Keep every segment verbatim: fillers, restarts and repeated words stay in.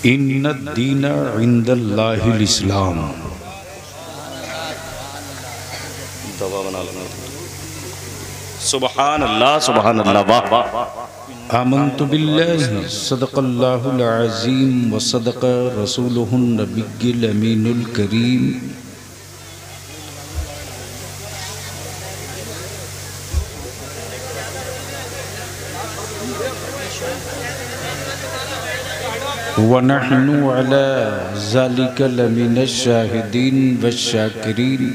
इन्नद्दीन इंदल्लाहिल इस्लाम। दवा बना लेना। सुबहान अल्लाह सुबहान अल्लाह। वाह वाह। आमन्तु बिल्लाहि सदक़ल्लाहुल अज़ीम व सदक़ रसूलुहुन नबिय्युल अमीनुल करीम। व नहनु अला ज़ालिका लमिनश शाहिदीन वश्शाकिरीन।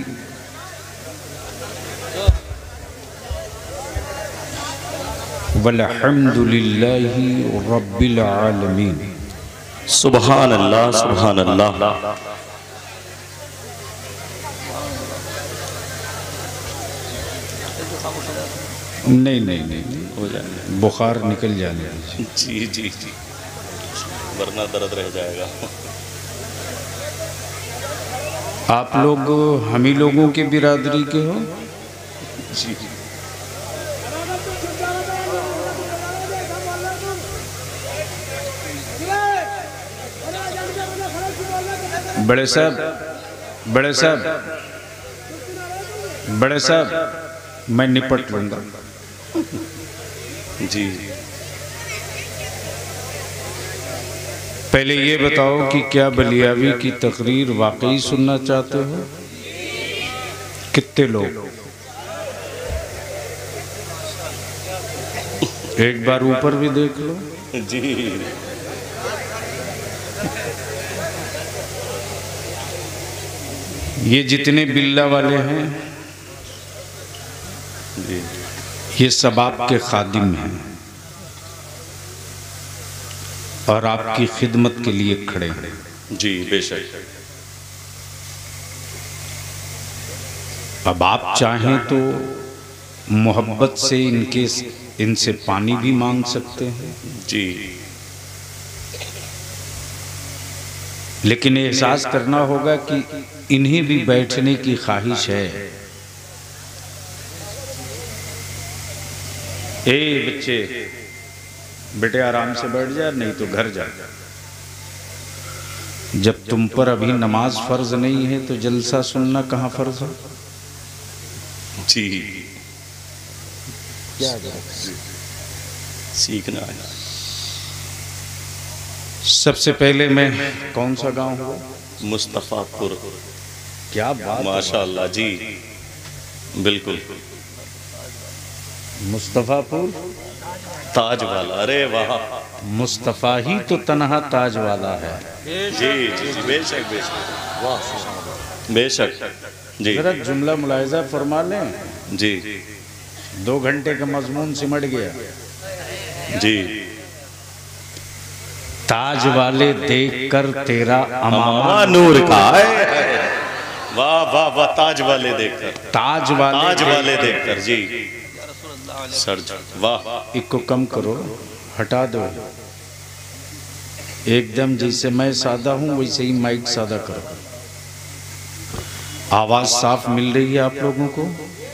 वल्हम्दुलिल्लाहि रब्बिल आलमीन। सुबहान अल्लाह सुबहान अल्लाह। नहीं नहीं नहीं हो जाए, बुखार निकल जाने दीजिए। जी जी जी, वरना दर्द रह जाएगा। आप लोग हम ही लोगों के बिरादरी के हो? जी। बड़े साहब, बड़े साहब, बड़े साहब, मैं निपट लूंगा। जी। पहले ये बताओ कि क्या बलियावी की तकरीर वाकई सुनना चाहते हो? कितने लोग? एक बार ऊपर भी देख लो। जी। ये जितने बिल्ला वाले हैं जी, ये सब आपके खादिम हैं और आपकी खिदमत के लिए खड़े हैं। जी बेशक। अब आप चाहें तो मोहब्बत से इनके इनसे पानी भी मांग सकते हैं। जी। लेकिन एहसास करना होगा कि इन्हें भी बैठने की ख्वाहिश है। ए बच्चे, बेटे आराम से बैठ जा, नहीं तो घर जा। जब तुम पर अभी नमाज फर्ज नहीं है तो जलसा सुनना कहाँ फर्ज है? जी। क्या सीखना है। सबसे पहले मैं कौन सा गांव हुआ? मुस्तफ़ापुर। क्या बात, माशाअल्लाह जी, बिल्कुल। मुस्तफ़ापुर ताज वाला। अरे वाह, मुस्तफ़ा ही तो तन्हा ताज वाला है। जी जी जी बेशक बेशक। वाह बेशक। जी जरा जुमला मुलाहिज़ा फरमा लें। जी दो घंटे का मजमून सिमट गया। जी। ताज वाले देख कर तेरा अमामा नूर का है। वाह वाह वाह। ताज वाले देखकर, ताज वाले ताज वाले देखकर। जी सर वाह। इको कम करो, हटा दो। एकदम जैसे मैं सादा हूं वैसे ही माइक सादा करो। आवाज साफ मिल रही है आप लोगों को?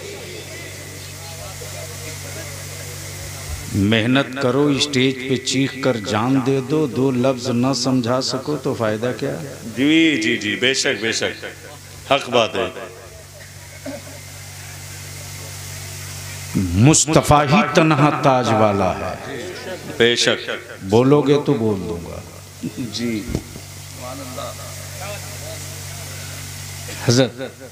मेहनत करो, स्टेज पे चीख कर जान दे दो। दो लफ्ज न समझा सको तो फायदा क्या? जी जी जी बेशक बेशक, हक बात है। मुस्तफ़ा ही तन्हा ताज वाला है। बेशक। बोलोगे तो बोल दूंगा। जी। हज़रत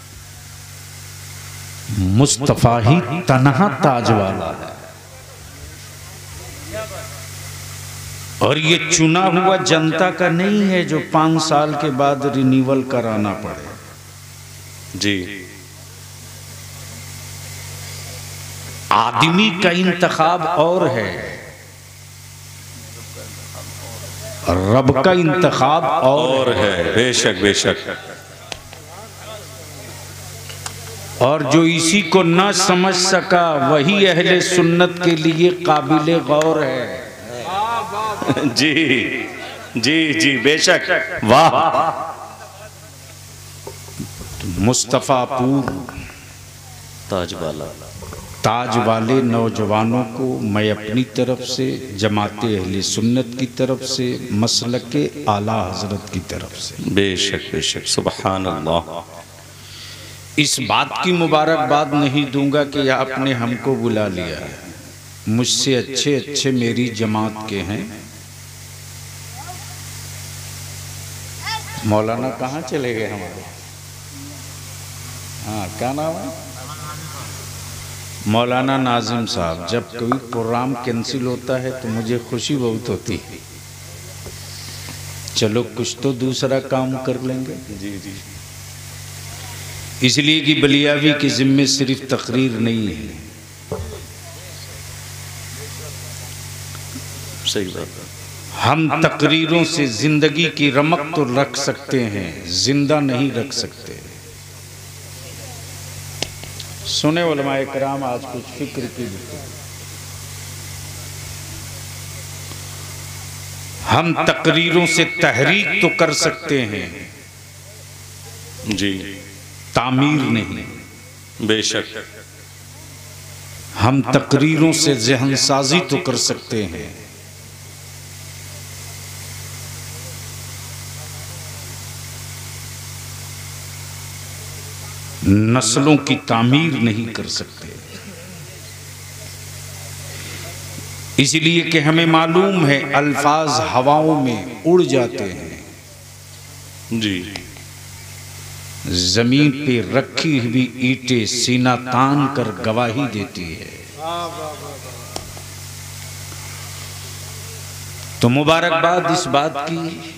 मुस्तफ़ा ही तन्हा ताज वाला है और ये चुना हुआ जनता का नहीं है जो पांच साल के बाद रिन्यूअल कराना पड़े। जी। आदमी का इंतखाब और है, रब का इंतखाब और, और है। बेशक बेशक। और जो इसी को न समझ सका वही अहले सुन्नत के लिए काबिले गौर है। जी जी जी बेशक। वाह। मुस्तफ़ापुर ताज वाला, ताज वाले नौजवानों को मैं अपनी तरफ से, जमाते अहले सुन्नत की तरफ से, मसलके आला हजरत की तरफ से बेशक बेशक सुभान अल्लाह इस बात की मुबारकबाद नहीं दूंगा कि आपने हमको बुला लिया है। मुझसे अच्छे अच्छे मेरी जमात के हैं। मौलाना कहाँ चले गए हमारे? हाँ, क्या नाम है? मौलाना नाजिम साहब। जब कोई प्रोग्राम कैंसिल होता है तो मुझे खुशी बहुत होती है। चलो कुछ तो दूसरा काम कर लेंगे। जी जी इसलिए कि बलियावी के जिम्मे सिर्फ तकरीर नहीं है। सही बात है। हम तकरीरों से जिंदगी की रमक तो रख सकते हैं, जिंदा नहीं रख सकते। सुने उलमाए कराम आज कुछ फिक्र की। हम तकरीरों से तहरीक तो कर सकते हैं जी, तामीर नहीं। बेशक हम तकरीरों से ज़हन साजी तो कर सकते हैं, नस्लों की तामीर नहीं कर सकते। इसलिए कि हमें मालूम है अल्फाज हवाओं में उड़ जाते हैं। जी, जमीन पे रखी हुई ईंटें सीना तान कर गवाही देती है। तो मुबारकबाद इस बात की,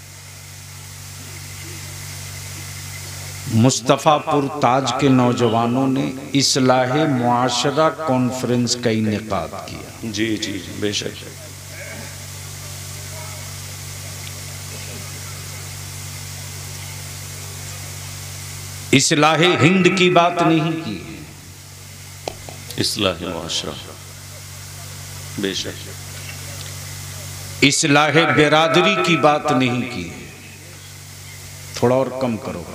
मुस्तफ़ापुर ताज के नौजवानों ने इस्लाहे मुआशरा कॉन्फ्रेंस का इनेकाद किया। जी जी जी बेशक। इस्लाहे हिंद की बात नहीं की, इस्लाहे मुआशरा बेशक। इस्लाहे बिरादरी की बात नहीं की। थोड़ा और कम करो।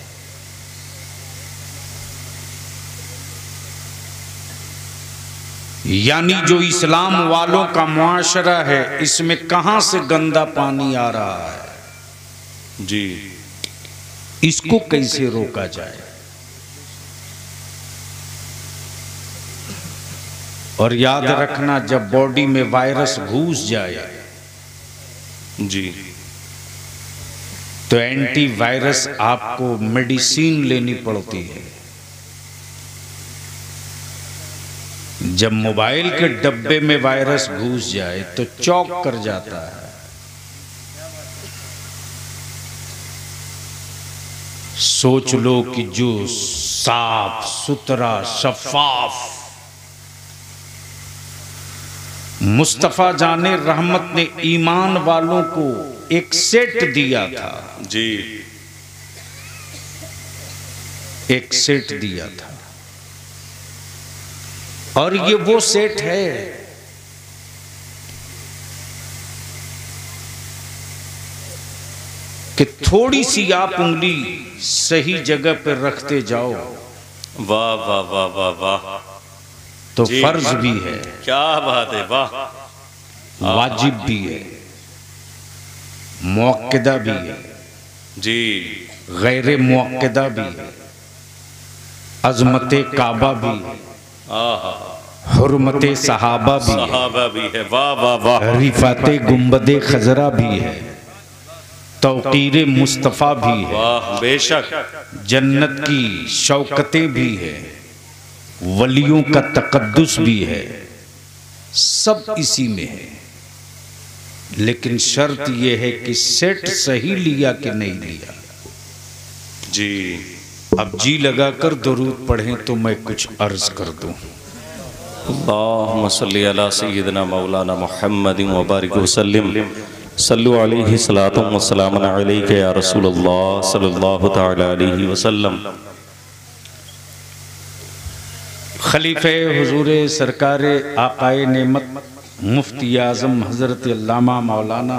यानी जो इस्लाम वालों का मुआशरा है, इसमें कहां से गंदा पानी आ रहा है जी, इसको कैसे रोका जाए। और याद रखना, जब बॉडी में वायरस घुस जाए जी, तो एंटीवायरस आपको मेडिसिन लेनी पड़ती है। जब मोबाइल के डब्बे में वायरस घुस जाए तो चौक कर जाता है। सोच लो कि जो साफ सुथरा शफाफ मुस्तफा जाने रहमत ने ईमान वालों को एक सेट दिया था जी, एक सेट दिया था, और ये वो सेट है कि थोड़ी सी आप उंगली सही जगह पर रखते जाओ, वाह वाह वाह वाह वाह, तो फर्ज भी है, क्या बात है, वाह, वाजिब भी है, मुअक्कदा भी है जी, गैर मुअक्कदा भी है, अजमते काबा भी है, हुर्मते सहाबा भी है, सहाबा भी है, वाह वाह वाह, रिफाते गुंबदे खजरा भी है, तौकीरे मुस्तफ़ा भी है, वाह बेशक, जन्नत की शौकतें भी है, वलियों का तकद्दुस भी है, सब इसी में है। लेकिन शर्त यह है कि सेट सही लिया कि नहीं लिया। जी, अब जी लगाकर दुरूद पढ़ें तो मैं कुछ अर्ज कर दूं। अल्लाहुम्मा सल्ली अला सय्यिदिना मौलाना मुहम्मदिन व बारिक वसल्लिम, सल्लु अलैहि सलातु व सलामुन अलैका या रसूलल्लाह सल्लल्लाहु तआला अलैहि वसल्लम। खलीफे हुजूर सरकार आकाए नेमत मुफ्ती आज़म हज़रत अल्लामा मौलाना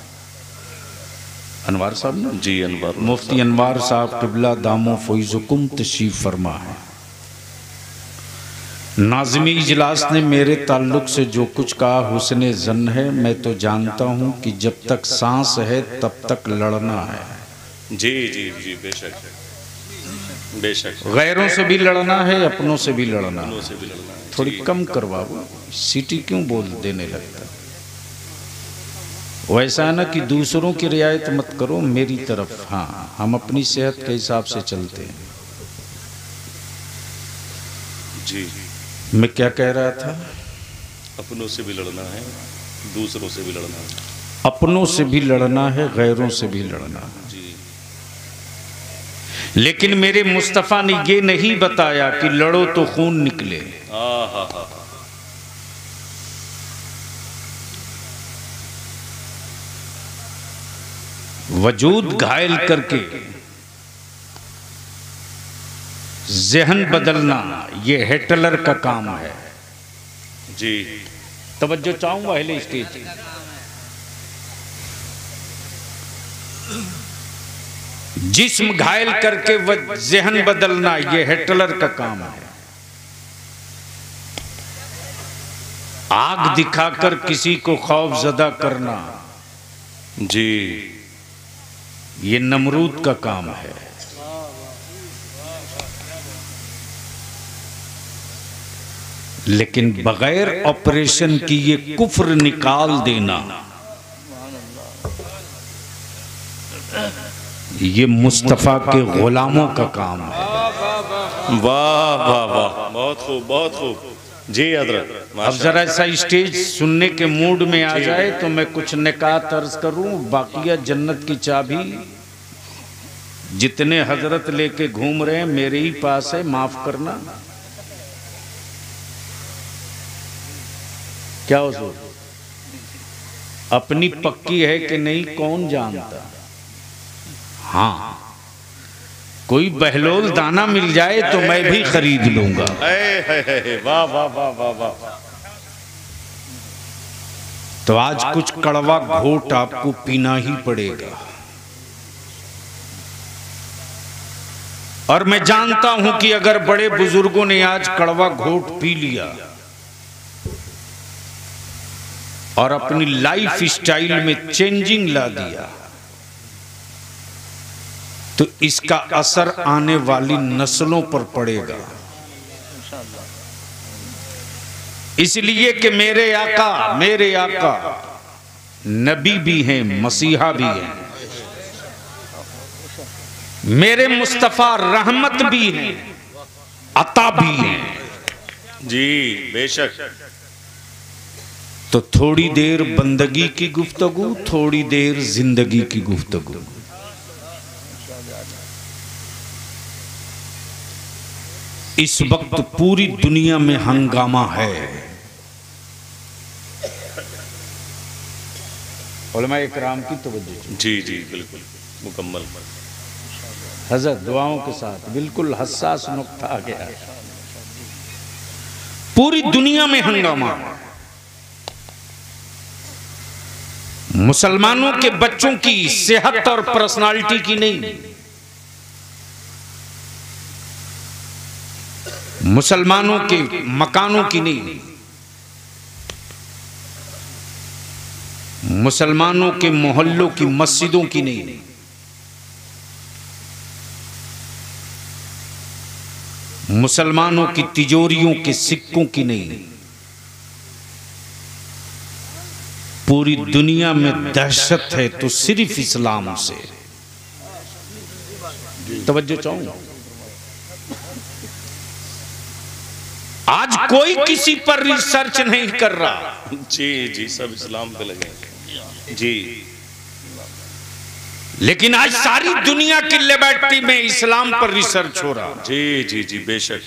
अनवार साहब ने जी, अनवर मुफ्ती अनवार साहब क़िबला दामो फ़ैज़ुकुम तशरीफ़ फरमा है। नाज़िमी इजलास ने मेरे ताल्लुक से जो कुछ कहा हुस्ने ज़न है। मैं तो जानता हूँ कि जब तक सांस है तब तक लड़ना है। जी जी जी बेशक बेशक। गैरों से भी लड़ना है, अपनों से भी लड़ना है। से भी लड़ना है। थोड़ी कम करवाओ, सीटी क्यों बोल देने लगता। वैसा है ना कि दूसरों की रियायत मत करो, मेरी तरफ। हाँ, हम अपनी सेहत के हिसाब से चलते हैं। जी मैं क्या कह रहा था? अपनों से भी लड़ना है, दूसरों से भी लड़ना है। अपनों से भी लड़ना है, गैरों से भी लड़ना है। जी। लेकिन मेरे मुस्तफ़ा ने ये नहीं बताया कि लड़ो तो खून निकले। हाँ हाँ हाँ। वजूद घायल करके ज़हन बदलना ये हिटलर का काम है। जी तवज्जो चाहूंगा पहले स्टेज। जिस्म घायल करके वह ज़हन बदलना ये हिटलर का काम है। आग दिखाकर किसी को खौफजदा करना जी ये नमरूद का काम है। लेकिन बगैर ऑपरेशन की ये कुफ्र निकाल देना ये मुस्तफ़ा के गुलामों का काम है। वाह वाह वाह, बहुत खूब बहुत खूब। जी हजरत। अब जरा ऐसा स्टेज सुनने के मूड में आ जाए तो मैं कुछ निकात अर्ज करूं। बाकिया जन्नत की चाबी जितने हजरत लेके घूम रहे हैं मेरे ही पास है, माफ करना। क्या हुजूर, अपनी पक्की है कि नहीं कौन जानता। हाँ, कोई बहलोल दाना मिल जाए तो मैं भी खरीद लूंगा। वाह वाह वाह वाह वाह। तो आज कुछ कड़वा घोट आपको पीना ही पड़ेगा। और मैं जानता हूं कि अगर बड़े बुजुर्गों ने आज कड़वा घोट पी लिया और अपनी लाइफ स्टाइल में चेंजिंग ला दिया तो इसका असर आने वाली नस्लों पर पड़ेगा। इसलिए कि मेरे आका मेरे आका नबी भी हैं, मसीहा भी हैं। मेरे मुस्तफा रहमत भी हैं, अता भी हैं। जी बेशक। तो थोड़ी देर बंदगी की गुफ्तगू, थोड़ी देर जिंदगी की गुफ्तगू। इस वक्त पूरी दुनिया में हंगामा है। उलमा इकराम की तवज्जो। जी जी बिल्कुल मुकम्मल। हजरत दुआओं के साथ बिल्कुल हसास नुक्ता आ गया। पूरी दुनिया में हंगामा। मुसलमानों के बच्चों की सेहत और पर्सनालिटी की नहीं, मुसलमानों के मकानों की नहीं, मुसलमानों के मोहल्लों की मस्जिदों की नहीं, मुसलमानों की तिजोरियों के सिक्कों की नहीं। पूरी दुनिया में दहशत है तो सिर्फ इस्लाम से। तवज्जो चाहूंगा। आज कोई किसी पर रिसर्च नहीं कर रहा। जी जी सब इस्लाम पे लगे। जी लेकिन आज सारी दुनिया की लेबोरेटरी में इस्लाम पर रिसर्च हो रहा। जी जी जी बेशक।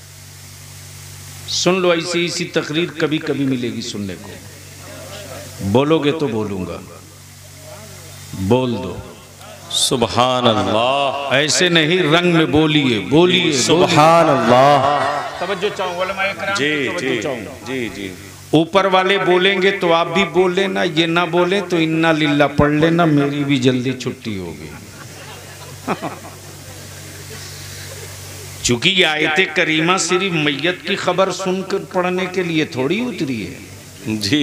सुन लो, ऐसी इसी तकरीर कभी कभी मिलेगी सुनने को। बोलोगे तो बोलूंगा, बोल दो। सुभान अल्लाह। ऐसे नहीं, रंग में बोलिए बोलिए सुभान अल्लाह। तवज्जो चाहूं उलमा इकराम जी की तवज्जो जी चाहूं। जी जी। ऊपर वाले बोलेंगे तो आप भी बोल लेना, ये ना बोले तो इन्ना लिल्ला पढ़ लेना, मेरी भी जल्दी छुट्टी होगी। चूंकि ये आयत करीमा सिर्फ मैयत की खबर सुनकर पढ़ने के लिए थोड़ी उतरी है जी।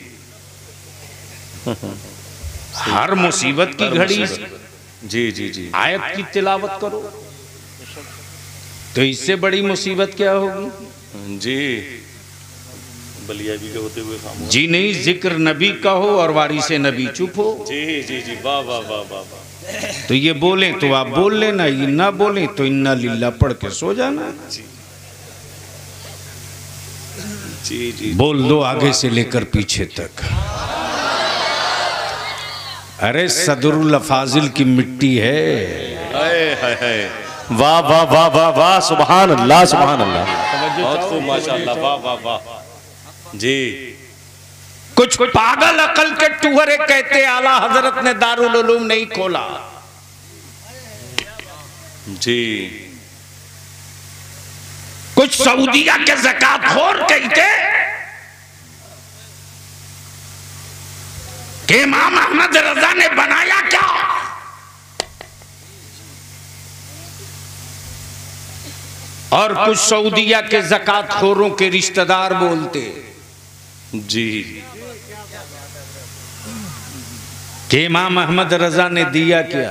हर मुसीबत की घड़ी जी जी जी आयत की तिलावत करो तो इससे बड़ी मुसीबत क्या होगी जी। बलिया भी के होते हुए खामोश। जी नहीं, जिक्र नबी का हो और वारिसे नबी चुप हो। जी जी जी वाह वाह वाह वाह वाह। तो ये बोले तो आप बोल लेना, ये ना बोले तो इन्ना लिल्ला पढ़ के सो जाना। जी जी बोल दो आगे से लेकर पीछे तक। अरे सदरुल अफाजिल की मिट्टी है। हाय हाय हाय वाह वाह वाह वाह वाह सुभान अल्लाह सुभान अल्लाह। बहुत खूब माशाअल्लाह वाह वाह वाह जी। कुछ पागल अकल के टुहरे कहते आला हजरत ने दारुल उलूम नहीं खोला। जी कुछ सऊदिया के ज़कातखोर कहते कि इमाम अहमद रजा ने बनाया क्या। और कुछ सऊदिया के ज़कातखोरों के रिश्तेदार बोलते जी कि इमाम अहमद रजा ने दिया क्या।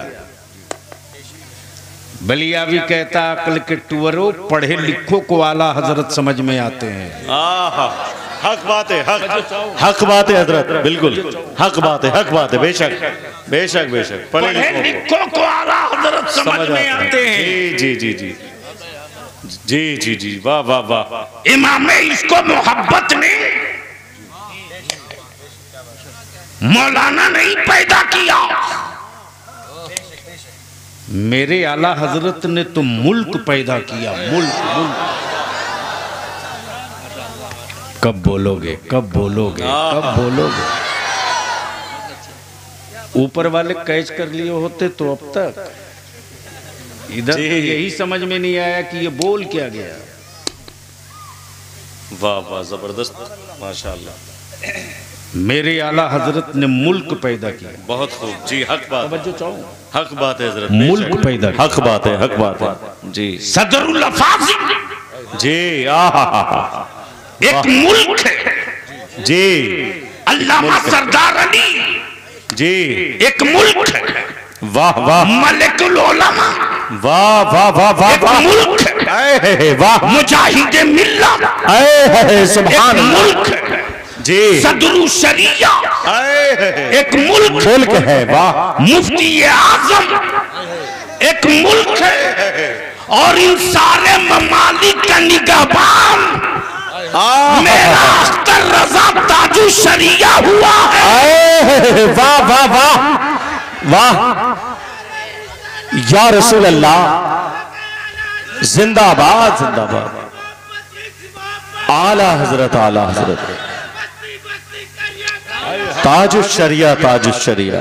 बलियावी कहता अकल के टुअरों, पढ़े लिखों को आला हजरत समझ में आते हैं। आहा हक बात है, हक हक बात है हजरत, बिल्कुल हक बात है, हक बात है। बेशक बेशक बेशक पढ़े लिखों को आला हजरत समझ में आते हैं। जी जी जी जी जी जी वाह वाह वाह। इमाम इसको मोहब्बत ने मौलाना नहीं पैदा किया, मेरे आला हजरत ने तो मुल्क पैदा किया। मुल्क मुल्क कब बोलोगे, कब बोलोगे, कब बोलोगे। ऊपर वाले कैच कर लिए होते तो अब तक। इधर तो यही समझ में नहीं आया कि ये बोल क्या गया। वाह वाह जबरदस्त माशाअल्लाह। मेरे आला हजरत ने मुल्क पैदा किया। बहुत खूब जी, हक बात है, चाहो हक बात है हजरत। मुल्क पैदा किया। हक बात है, हक बात है जी। सदरुल अफाजिल जी आहा एक मुल्क है जी। अल्लामा सरदार अली जी एक मुल्क है। वाह वाह मलिकुल उलमा वाह वाह वाह वाह एक वाह मुल्क है। है वाह मुजाहिद मिल्लत है सुभान एक अल्लाह मुल्क है। जी। सदरु शरिया एक मुल्क मुल्क है वाह। मुफ्ती आजम एक मुल्क है। और इन सारे ममालिक का निगहबान मेरा अख्तर रजा ताजु शरिया हुआ है। वाह वाह वाह वाह या रसूल अल्लाह, जिंदाबाद जिंदाबाद। आला हजरत आला हजरत ताजु शरिया ताजु शरिया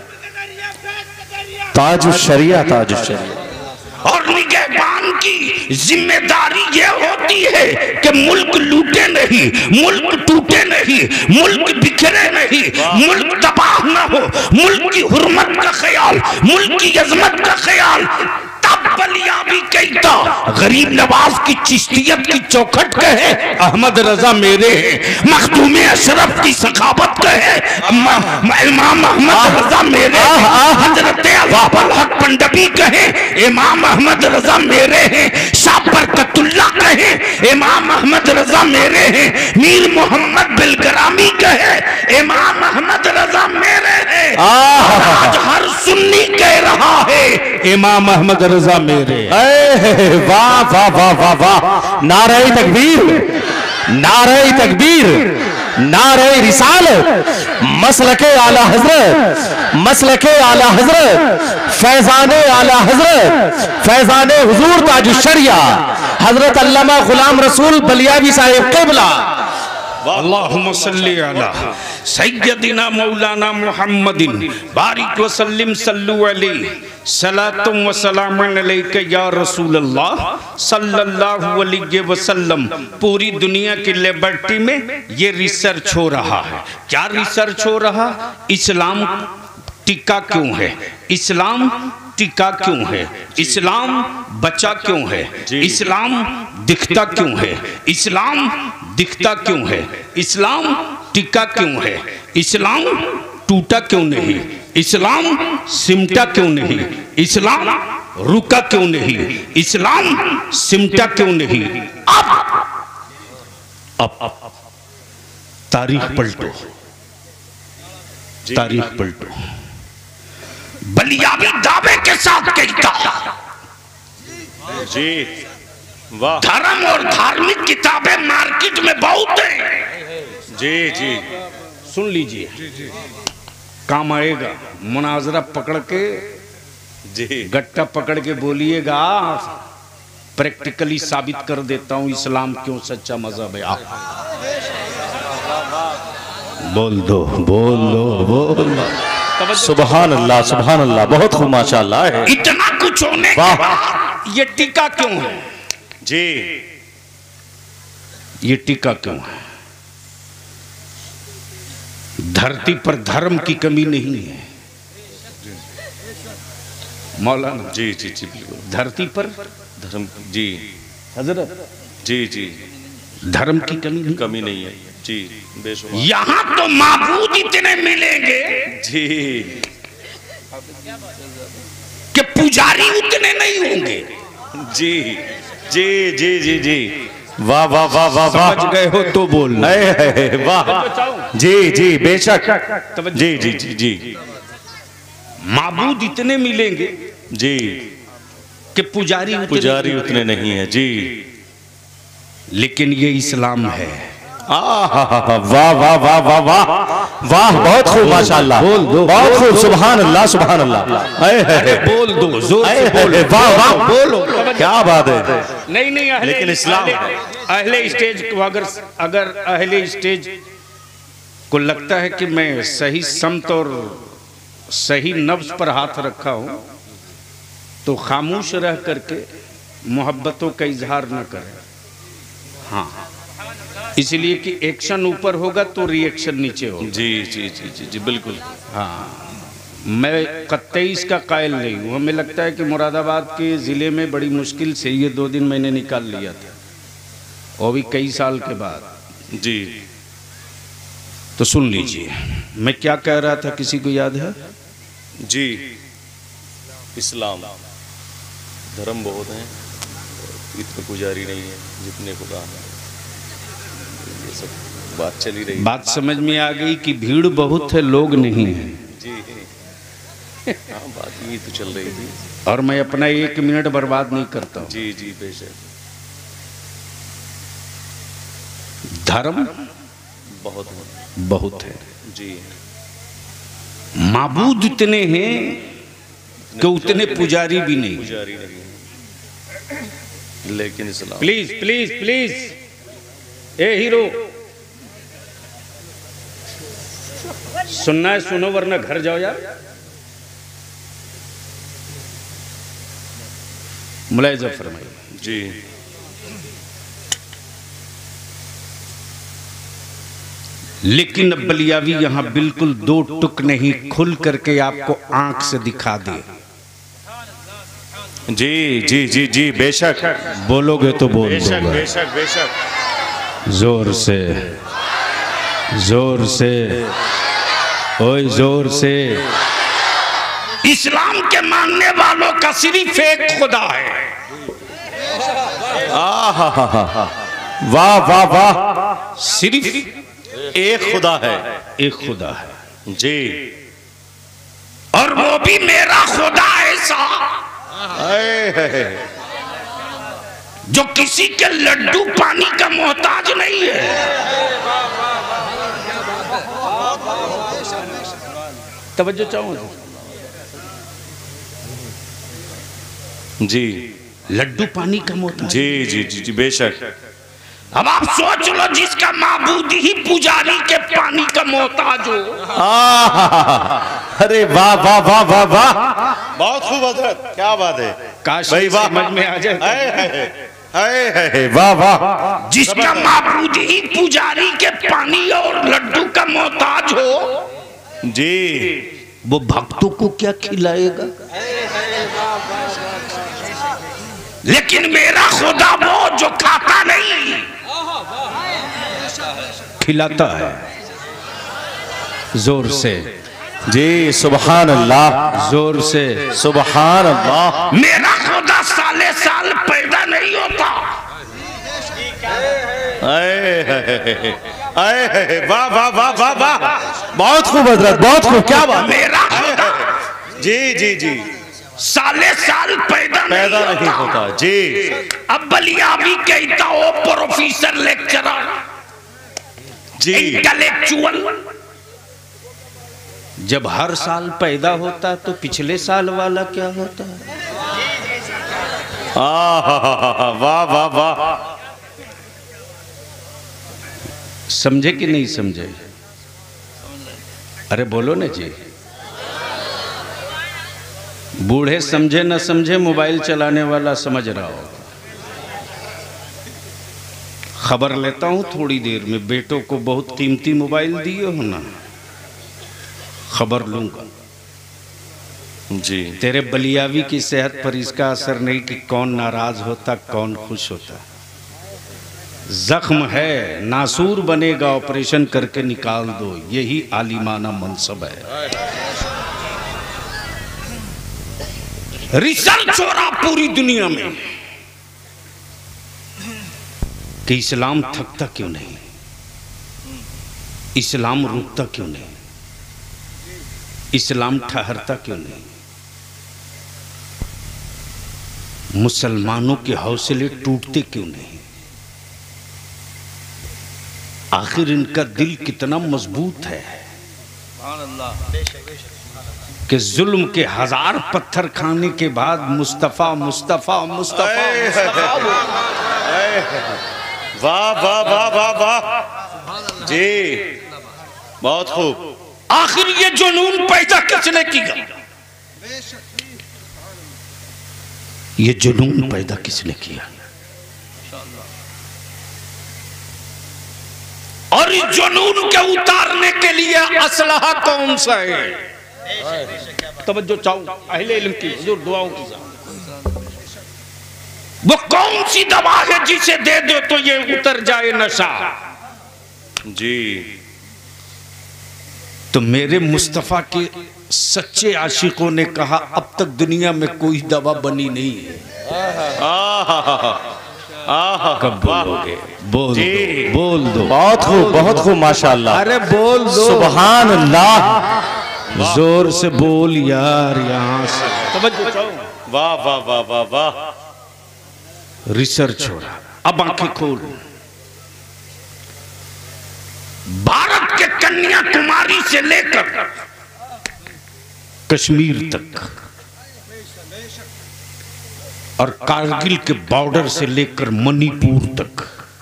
ताजु शरिया ताजु शरिया। और निगहबान की जिम्मेदारी ये होती है कि मुल्क लूटे नहीं, मुल्क टूटे नहीं, मुल्क बिखरे नहीं, मुल्क तबाह न हो, मुल्क की हुर्मत का ख्याल, मुल्क की अजमत का ख्याल। तब बलिया भी कहता गरीब नवाज की चिश्तियत की चौखट कहे अहमद रजा मेरे हैं। मखदूम अशरफ की सखावत कहे इमाम अहमद रजा मेरे हैं। हजरत अबुल हक पंडबी कहे इमाम अहमद रजा मेरे हैं। शाह बरकतुल्लाह कहे इमाम अहमद रजा मेरे हैं। मीर मोहम्मद बिलग्रामी कहे इमाम अहमद रजा मेरे हैं। आज हर सुन्नी कह रहा है इमाम अहमद रजा मेरे। वाह वाह वाह वाह वाह। नारे तकबीर, नारे तकबीर, नारे रिसालत, मसलके आला हजरत, मसलके आला हजरत, फैजाने आला हजरत, फैजाने हुजूर ताजुश शरिया हजरत अल्लामा गुलाम रसूल बलियावी साहिब क़िबला। अल्लाहुम्मा सल्ली अला सय्यदिना मौलाना मुहम्मदिन बारिक व सल्लिम सल्लु अलैहि सलातुम व सलामुन अलैका या रसूल अल्लाह सल्लल्लाहु अलैहि वसल्लम। पूरी दुनिया की लेबर्टी में ये रिसर्च हो रहा है। क्या रिसर्च हो रहा? इस्लाम टिका क्यों है, इस्लाम टिका क्यों है, इस्लाम बचा क्यों है, इस्लाम दिखता क्यों है, इस्लाम दिखता क्यों है, इस्लाम टिका क्यों है, इस्लाम टूटा क्यों नहीं, इस्लाम सिमटा क्यों नहीं, इस्लाम रुका क्यों नहीं, इस्लाम सिमटा क्यों नहीं। अब अब तारीख पलटो, तारीख पलटो। बलिया भी दावे के साथ कहता जी, वाह। धर्म और धार्मिक किताबें मार्केट में बहुत हैं। जी जी, सुन लीजिए, काम आएगा। मुनाजरा पकड़ के जी, गट्टा पकड़ के बोलिएगा, प्रैक्टिकली साबित कर देता हूं इस्लाम क्यों सच्चा मजहब है। आप बोल दो, बोल दो, बोल दो। सुभान अल्लाह, सुभान अल्लाह, बहुत खूब, माशाअल्लाह है। इतना कुछ होने के बाद ये टीका क्यों है जी, ये टीका क्यों है? धरती पर धर्म की कमी नहीं है मौलाना। जी जी जी, बिल्कुल। धरती पर धर्म, जी हजरत, जी जी, धर्म की कमी नहीं, कमी नहीं है जी, बेशुमार। यहाँ तो माबूद इतने मिलेंगे जी, कि पुजारी उतने नहीं होंगे। जी जी जी जी जी, वाह वाह वाह वाह वाह, समझ गए हो तो बोल। वाह, जी जी, बेशक, जी जी जी जी, माबूद इतने मिलेंगे जी, कि पुजारी उतने पुजारी उतने नहीं है जी। लेकिन ये इस्लाम है। वाह वाह वाह वाह वाह वाह, बहुत खूब, माशाअल्लाह, बोल दो, बहुत खूब, सुभान अल्लाह, सुभान अल्लाह। अरे बोल दो, जोर से बोलो, वाह वाह, बोलो, क्या बात है। नहीं नहीं, अहले, लेकिन इस्लाम, अहले स्टेज को अगर अगर अहले स्टेज को लगता है कि मैं सही समत और सही नफ्स पर हाथ रखा हूं, तो खामोश रह करके मोहब्बतों का इजहार न करें। हाँ, इसलिए कि एक्शन ऊपर होगा तो रिएक्शन नीचे होगा। जी जी जी जी जी, बिल्कुल। हाँ, मैं कतई इसका कायल नहीं हूँ। हमें लगता है कि मुरादाबाद के ज़िले में बड़ी मुश्किल से ये दो दिन मैंने निकाल लिया था, वो भी कई साल के बाद। जी, तो सुन लीजिए, मैं क्या कह रहा था, किसी को याद है? जी, इस्लाम धर्म बहुत हैं, इतने पुजारी नहीं है जितने खुदा हैं। ये सब बात चली रही, बात समझ में आ गई कि भीड़ बहुत है, लोग नहीं है। जी हाँ, बात ये तो चल रही थी। और मैं अपना एक मिनट बर्बाद नहीं करता हूँ। जी जी, बेशक। धर्म बहुत बहुत है जी, माबूद इतने हैं कि उतने पुजारी भी नहीं। पुजारी नहीं है, लेकिन Islam. Please please please, a hero, सुनना है सुनो, वरना घर जाओ यार। मुलाहिजा फरमाइए। जी, लेकिन अब बलियावी यहाँ बिल्कुल दो टुक नहीं, खुल करके आपको आंख से दिखा दे। जी जी जी जी, बेशक। बोलोगे तो बोल बेशक दूंगा। बेशक बेशक, जोर से, जोर से, ओए जोर से। इस्लाम के मानने वालों का सिर्फ एक खुदा है। वाह वाह वाह, सिर्फ एक खुदा है, एक खुदा है जी, और वो भी मेरा खुदा ऐसा जो किसी के लड्डू पानी का मोहताज नहीं है। तवज्जो चाहूँ जी, लड्डू पानी का मोहताज। जी जी जी जी, बेशक। अब आप सोच लो, जिसका माबूद ही पुजारी के पानी का मोहताज हो। अरे वाह वाह वाह वाह वाह, बहुत खूब हजरत, क्या बात है। काश भाई वाह, समझ में आ जाए। हाय वाह वाह, जिसका माबूद ही पुजारी के पानी और लड्डू का मोहताज हो, जी, वो भक्तों को क्या खिलाएगा? लेकिन मेरा खुदा वो जो खाता नहीं, खिलाता है। जोर से जी सुभान अल्लाह, जोर से सुभान अल्लाह। मेरा खुदा साले साल पैदा नहीं होता। वाह वाह वाह वाह वाह, बहुत खूब हजरत, बहुत खूब, क्या बात। मेरा खुदा जी जी जी साले साल पैदा पैदा नहीं, नहीं होता जी। अब बलियाबी कहता हो प्रोफेसर लेक्चरर जी इंटेलेक्चुअल। जब हर साल पैदा होता तो पिछले साल वाला क्या होता है? वाह वाह वाह, समझे कि नहीं समझे? अरे बोलो ना जी। बूढ़े समझे ना समझे, मोबाइल चलाने वाला समझ रहा हो। खबर लेता हूं थोड़ी देर में, बेटों को बहुत कीमती मोबाइल दिए हो ना, खबर लूंगा जी। तेरे बलियावी की सेहत पर इसका असर नहीं कि कौन नाराज होता कौन खुश होता। जख्म है, नासूर बनेगा, ऑपरेशन करके निकाल दो, यही आलिमाना मनसब है। रिसर्च हो रहा पूरी दुनिया में कि इस्लाम थकता क्यों नहीं, इस्लाम रुकता क्यों नहीं, इस्लाम ठहरता क्यों नहीं, मुसलमानों के हौसले टूटते क्यों नहीं, आखिर इनका दिल कितना मजबूत है कि जुल्म के हजार पत्थर खाने के बाद मुस्तफा मुस्तफा मुस्तफा वाह वाह वाह वाह वाह जी, बहुत खूब। आखिर ये जुनून पैदा किसने किया, ये जुनून पैदा किसने किया, और इस जुनून के उतारने के लिए असलहा कौन सा है? तवज्जो चाहूं अहले इल्म की, हुजूर दुआओं की, वो कौन सी दवा है जिसे दे दो तो ये उतर जाए नशा? जी तो मेरे मुस्तफा के सच्चे आशिकों ने कहा अब तक दुनिया में कोई दवा बनी नहीं है। कब बोलोगे? बोल दो, बोल दो। बहुत खूब, बहुत खूब, माशाअल्लाह। अरे बोल दो, सुभान अल्लाह, जोर से बोल यार, यहाँ से वाह वाह वाह वाह वाह। रिसर्च हो रहा, अब आंखें खोल। भारत के कन्याकुमारी से लेकर कश्मीर तक और कारगिल के बॉर्डर से लेकर मणिपुर तक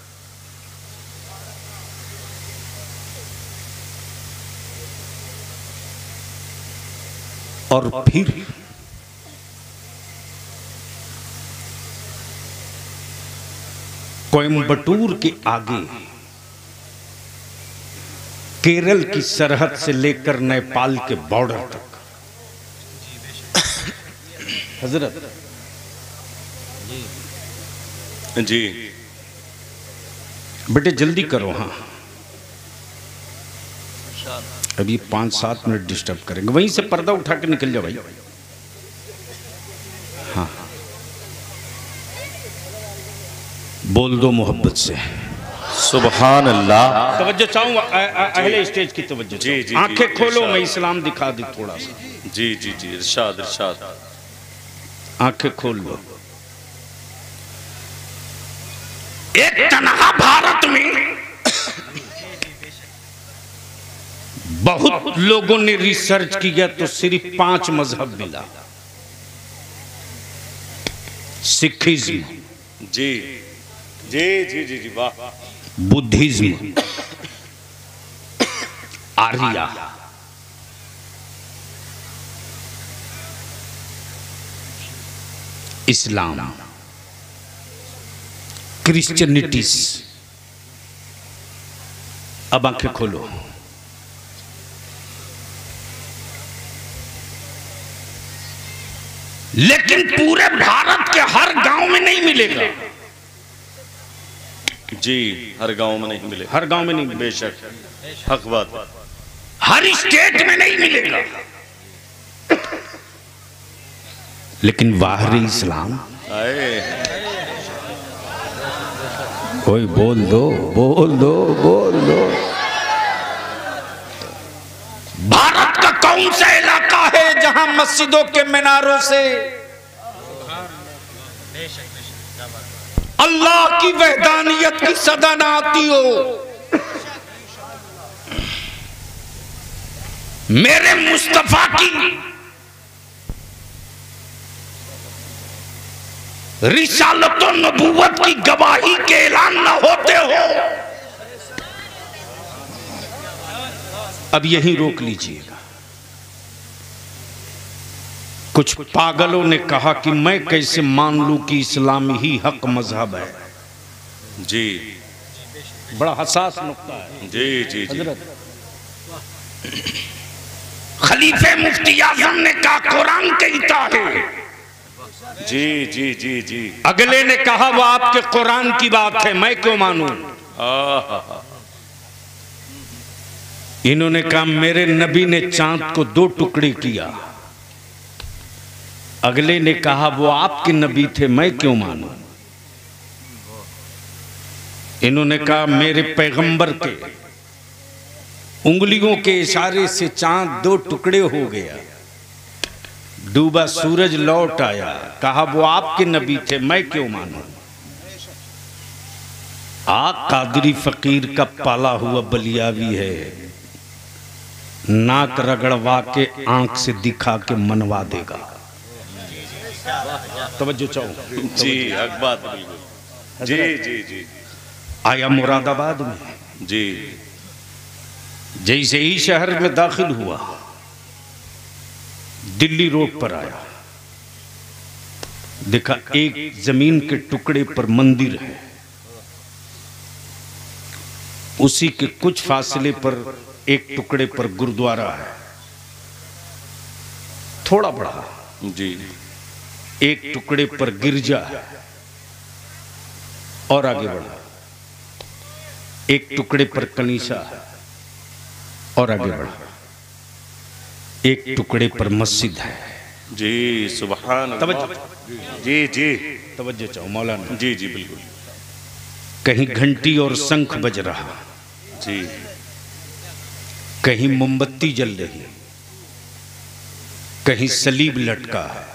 और फिर कोयम्बटूर के आगे केरल की सरहद से लेकर नेपाल के बॉर्डर तक। हजरत जी बेटे जल्दी करो। हाँ अभी पांच सात मिनट डिस्टर्ब करेंगे, वहीं से पर्दा उठा के निकल जाओ भाई। हाँ बोल दो मोहब्बत से सुभान अल्लाह। तवज्जो चाहूंगा अहले स्टेज की तवज्जो। जी जी, आंखें खोलो, मैं इस्लाम दिखा दूं थोड़ा सा। जी जी जी, इरशाद इरशाद। आंखें खोल लो। एक तनहा भारत में बहुत लोगों ने रिसर्च किया तो सिर्फ पांच मजहब मिला। सिखिज्म, जी जी जी जी जी, वाह। Buddhism, Arya, Islam, Christianities. अब आंखें खोलो। लेकिन पूरे भारत के हर गांव में नहीं मिलेगा। जी, हर गांव में नहीं मिलेगा, हर गांव में नहीं मिलेगा। बेशक हक बात। हर स्टेट में नहीं मिलेगा। लेकिन वाहरे इस्लाम आए, कोई बोल दो, बोल दो, बोल दो। भारत का कौन सा इलाका है जहां मस्जिदों के मीनारों से अल्लाह की वहदानियत की सदा ना आती हो? मेरे मुस्तफा की रिसालत और नबूवत की गवाही के ऐलान न होते हो। अब यहीं रोक लीजिएगा। कुछ पागलों ने कहा कि मैं कैसे मान लूं कि इस्लाम ही हक मजहब है। जी, बड़ा हसास नुक्ता है। जी जी जी। खलीफे मुफ्ती आजम ने कहा कुरान कहता है। जी जी जी जी। अगले ने कहा वो आपके कुरान की बात है, मैं क्यों मानूं? इन्होंने कहा मेरे नबी ने चांद को दो टुकड़े किया। अगले ने कहा वो आपके नबी थे, मैं क्यों मानूं? इन्होंने कहा मेरे पैगंबर के उंगलियों के इशारे से चांद दो टुकड़े हो गया, डूबा सूरज लौट आया। कहा वो आपके नबी थे, मैं क्यों मानूं? आग कादरी फकीर का पाला हुआ बलियावी है, नाक रगड़वा के आंख से दिखा के मनवा देगा। तवज्जो चाहो जी, हक बात बिल्कुल। जी जी जी। आया मुरादाबाद में, जी, जैसे ही शहर में दाखिल हुआ दिल्ली रोड पर आया, देखा एक जमीन के टुकड़े पर मंदिर है, उसी के कुछ फासले पर एक टुकड़े पर गुरुद्वारा है, थोड़ा बड़ा। जी, एक टुकड़े पर गिरजा है और आगे बढ़ा, एक टुकड़े पर कनीसा है और आगे बढ़ा, एक टुकड़े पर मस्जिद है। जी, सुभान अल्लाह। तवज्जो जी जी। तवज्जो चाहो मौलाना। जी जी बिल्कुल। कहीं घंटी और शंख बज रहा, जी, कहीं मोमबत्ती जल रही, कहीं सलीब लटका है,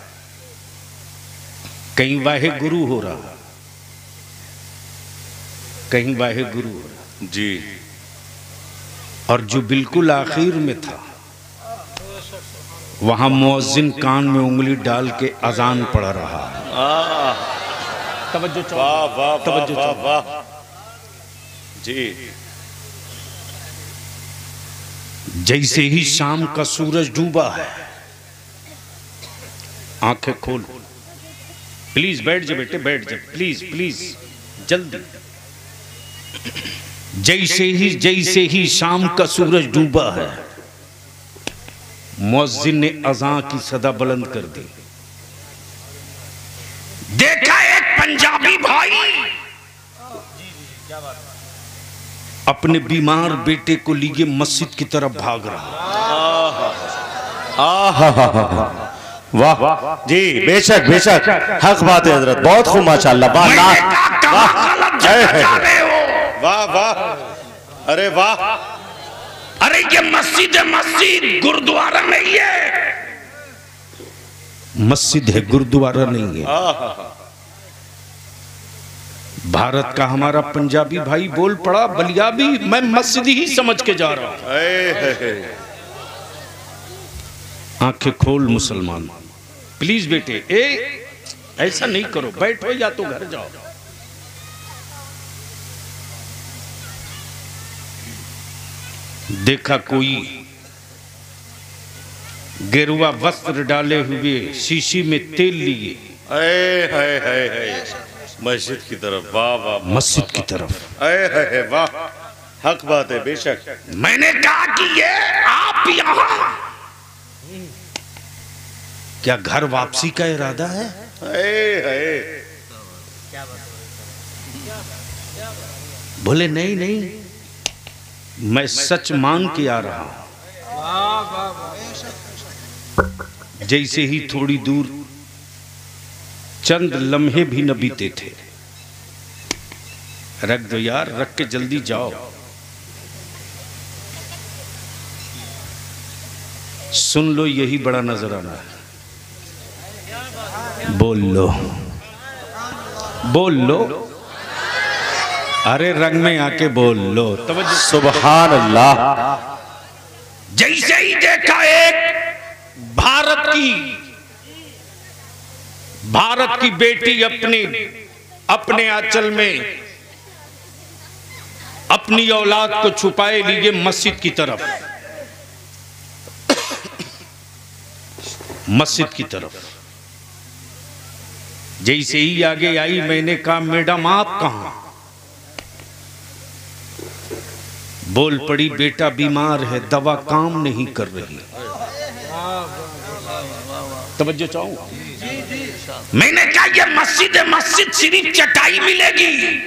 कहीं वाहे गुरु हो रहा, कहीं वाहे गुरु हो रहा। जी, और जो बिल्कुल आखिर में था वहां मुअज्जिन कान में उंगली डाल के अजान पढ़ रहा है। तवज्जो चाहो, वाह वाह तवज्जो वाह चाहो। वाह। जी, जैसे ही शाम का सूरज डूबा है, आंखें खोल, प्लीज बैठ जा बेटे, बैठ जा, प्लीज प्लीज जल्दी। जैसे ही जैसे ही शाम का सूरज डूबा है, मुअज्जिन ने अज़ान की सदा बुलंद कर दी। देखा एक पंजाबी भाई अपने बीमार बेटे को लिए मस्जिद की तरफ भाग रहा। वाह जी, बेशक बेशक, हक बात है हजरत, बहुत खूब माशाअल्लाह। वाह वाह, अरे वाह। अरे ये मस्जिद है, मस्जिद, गुरुद्वारा नहीं है। मस्जिद है, गुरुद्वारा नहीं है। भारत का हमारा पंजाबी भाई बोल पड़ा बलियाबी, मैं मस्जिद ही समझ के जा रहा हूं। आंखें खोल मुसलमान, प्लीज बेटे, ए ऐसा नहीं करो, बैठो या तो घर जाओ। देखा कोई गेरुआ वस्त्र डाले हुए शीशी में तेल लिए मस्जिद की तरफ। वाह वाह, मस्जिद की तरफ। अरे वाह, हक बात है बेशक। मैंने कहा कि ये आप यहाँ क्या घर वापसी का इरादा है? है, है। बोले नहीं नहीं, मैं सच मांग के आ रहा हूं। जैसे ही थोड़ी दूर चंद लम्हे भी न बीते थे, रख दो यार, रख के जल्दी जाओ। सुन लो, यही बड़ा नजराना है। बोल लो, बोल लो, अरे रंग में आके बोल लो। सुभान अल्लाह। जैसे ही देखा एक भारत की भारत की बेटी अपनी अपने आंचल में अपनी औलाद को छुपाए लिए मस्जिद की तरफ, मस्जिद की तरफ जैसे ही आगे आई, मैंने कहा मैडम आप कहां? बोल पड़ी बेटा बीमार है, दवा काम नहीं कर रही। तवज्जो चाहूं। मैंने कहा ये मस्जिद है, मस्जिद सिर्फ चटाई मिलेगी।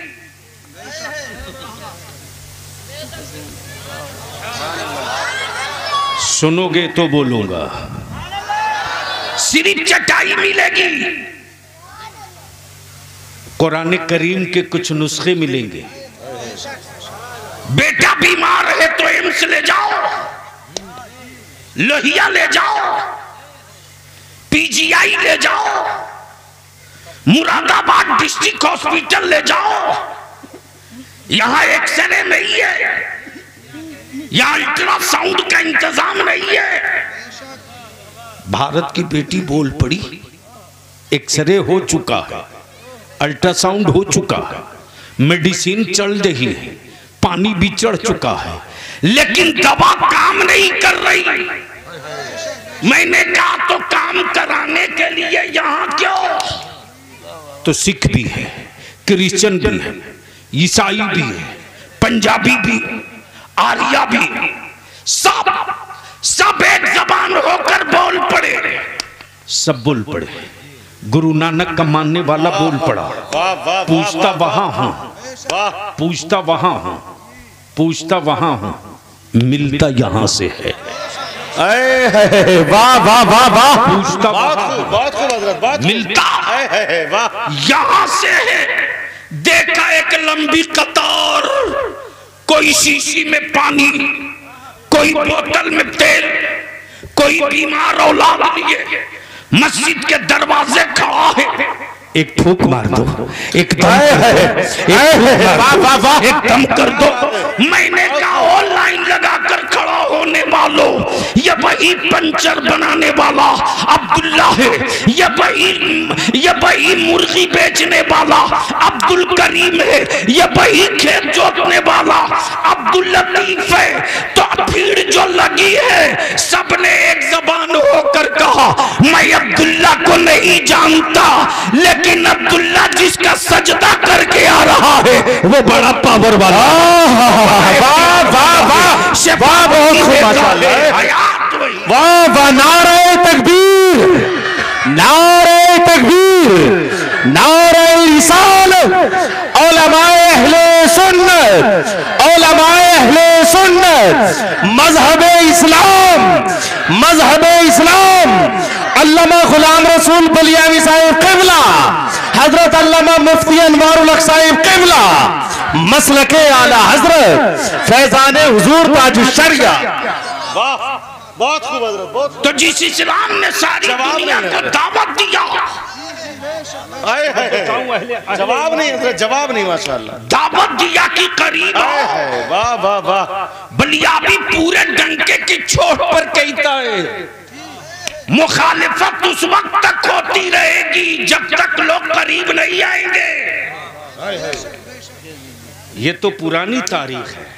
सुनोगे तो बोलूंगा, सिर्फ चटाई मिलेगी। कुरान करीम के कुछ नुस्खे मिलेंगे। बेटा बीमार है तो एम्स ले जाओ, लोहिया ले जाओ, पीजीआई ले जाओ, मुरादाबाद डिस्ट्रिक्ट हॉस्पिटल ले जाओ। यहां एक्सरे नहीं है, यहां अल्ट्रासाउंड का इंतजाम नहीं है। भारत की बेटी बोल पड़ी, एक्सरे हो चुका है, अल्ट्रासाउंड हो चुका है, मेडिसिन चल रही है, पानी भी चढ़ चुका है, लेकिन दवा काम नहीं कर रही। मैंने कहा तो काम कराने के लिए यहां क्यों? तो सिख भी है, क्रिश्चियन भी है, ईसाई भी है, पंजाबी भी, आर्या भी, सब सब एक जबान होकर बोल पड़े, सब बोल पड़े। गुरु नानक का मानने वाला बोल पड़ा, पूछता वहां हूं, पूछता वहां हूं, पूछता वहां हूं, मिलता यहां से है। वाह वाह वाह वाह। पूछता वहां बहुत खूब हजरत, बहुत मिलता वाह। यहां से है। देखा एक लंबी कतार, कोई शीशी में पानी, कोई बोतल में तेल, कोई बीमार औलाद लिए मस्जिद के दरवाजे खड़ा है। एक फूक मार दो, एक दम एक दम कर दो। मैंने कहा ऑनलाइन लगाकर खड़ा होने वालों, ये वही पंचर बनाने वाला अब्दुल्ला है, ये वही ये वही मुर्गी बेचने वाला अब्दुल करीम है, ये वही खेत जोतने वाला अब्दुल लतीफ है। तो भीड़ जो लगी है, सबने एक जबान होकर कहा मैं अब्दुल्ला को नहीं जानता, लेकिन अब्दुल्ला जिसका सजदा करके आ रहा है वो बड़ा पावर वाला। वाह वाह वाह, वाह बहुत खूब माशाल्लाह। वाह वाह, नारे तकबीर, नारे तकबीर, नारे रिसालत। उलमाए अहले सुन्नत, उलमाए अहले सुन्नत, मजहबे इस्लाम, मजहबे इस्लाम, अल्लामा गुलाम रसूल बलियावी साहिब क़िबला, हजरत अल्लामा मुफ्ती अनवारुल हक साहिब क़िबला, मसलके आला हजरत फैजाने हुजूर ताजुश शरिया। वाह बहुत खूब हजरत, बहुत। तो जिस इस्लाम ने सारी दुनिया को दावत दिया, आए है जवाब नहीं हजरत, जवाब नहीं माशाल्लाह, दावत दिया कि करीब आए है। वाह वाह वाह। बलियाबी पूरे डंके की चोट पर कहता है मुखालिफत उस वक्त तक होती रहेगी जब तक लोग करीब नहीं आएंगे। ये तो पुरानी तारीख है,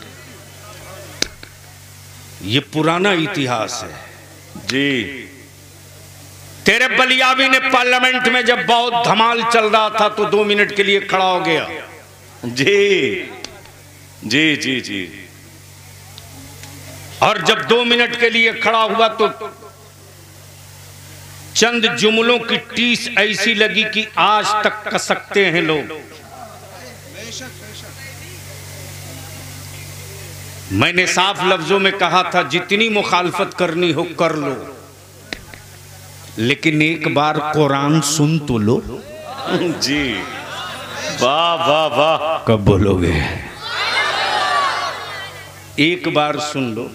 ये पुराना इतिहास है जी। तेरे बलियाबी ने पार्लियामेंट में जब बहुत धमाल चल रहा था तो दो मिनट के लिए खड़ा हो गया जी जी जी जी। और जब दो मिनट के लिए खड़ा हुआ तो चंद जुमलों की टीस ऐसी लगी कि आज तक कसकते हैं लोग। मैंने साफ लफ्जों में कहा था जितनी मुखालफत करनी हो कर लो, लेकिन एक बार कुरान सुन तो लो। जी वाह वाह वाह। कब बोलोगे? एक बार सुन लो।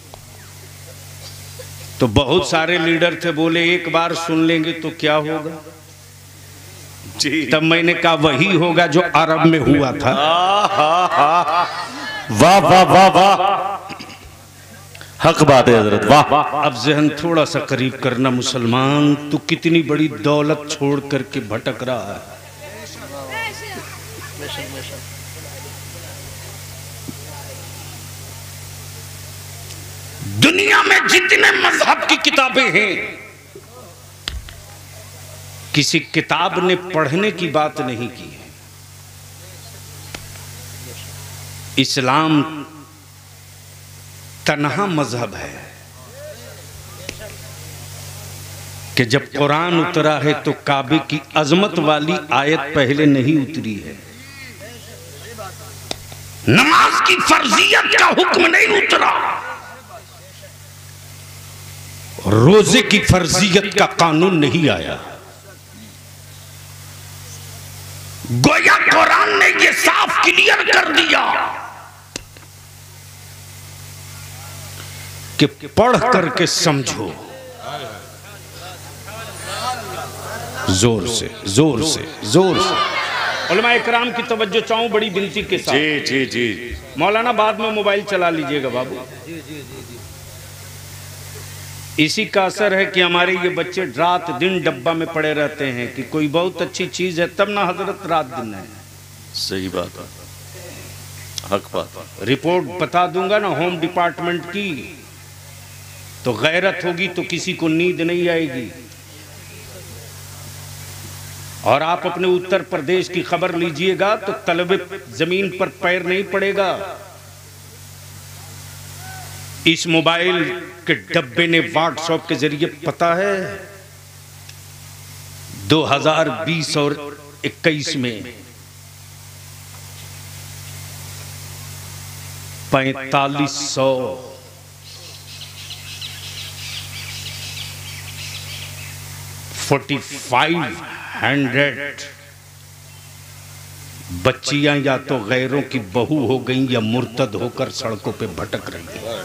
तो बहुत सारे लीडर थे, बोले एक बार सुन लेंगे तो क्या होगा जी। तब मैंने कहा वही होगा जो अरब में हुआ था। वाह वाह वाह वाह, हक बात है हजरत, वाह। अब जहन थोड़ा सा करीब करना, मुसलमान तू कितनी बड़ी दौलत छोड़ करके भटक रहा है। दुनिया में जितने मजहब की किताबें हैं, किसी किताब ने पढ़ने की बात नहीं की है। इस्लाम तन्हा मजहब है कि जब कुरान उतरा है तो काबे की अजमत वाली आयत पहले नहीं उतरी है। नमाज की फर्जियत का हुक्म नहीं उतरा, रोजे की फर्जियत का कानून नहीं आया। गोया कुरान ने यह साफ क्लियर कर दिया कि पढ़ करके समझो। जोर से जोर से जोर से उलमा इकराम की तवज्जो चाहूं बड़ी विनती के साथ। जी जी जी। मौलाना बाद में मोबाइल चला लीजिएगा बाबू। इसी का असर है कि हमारे ये बच्चे रात दिन डब्बा में पड़े रहते हैं कि कोई बहुत अच्छी चीज है तब ना हजरत रात दिन है। सही बात है, हक बात है। रिपोर्ट बता दूंगा ना होम डिपार्टमेंट की, तो गैरत होगी तो किसी को नींद नहीं आएगी। और आप अपने उत्तर प्रदेश की खबर लीजिएगा तो तलबे जमीन पर पैर नहीं पड़ेगा। इस मोबाइल के डब्बे ने व्हाट्सएप के जरिए, पता है दो हज़ार बीस और इक्कीस में पैंतालीस सौ फोर्टी फाइव हंड्रेड बच्चियां या तो गैरों की बहू हो गई या मुर्तद होकर सड़कों पे भटक रही हैं।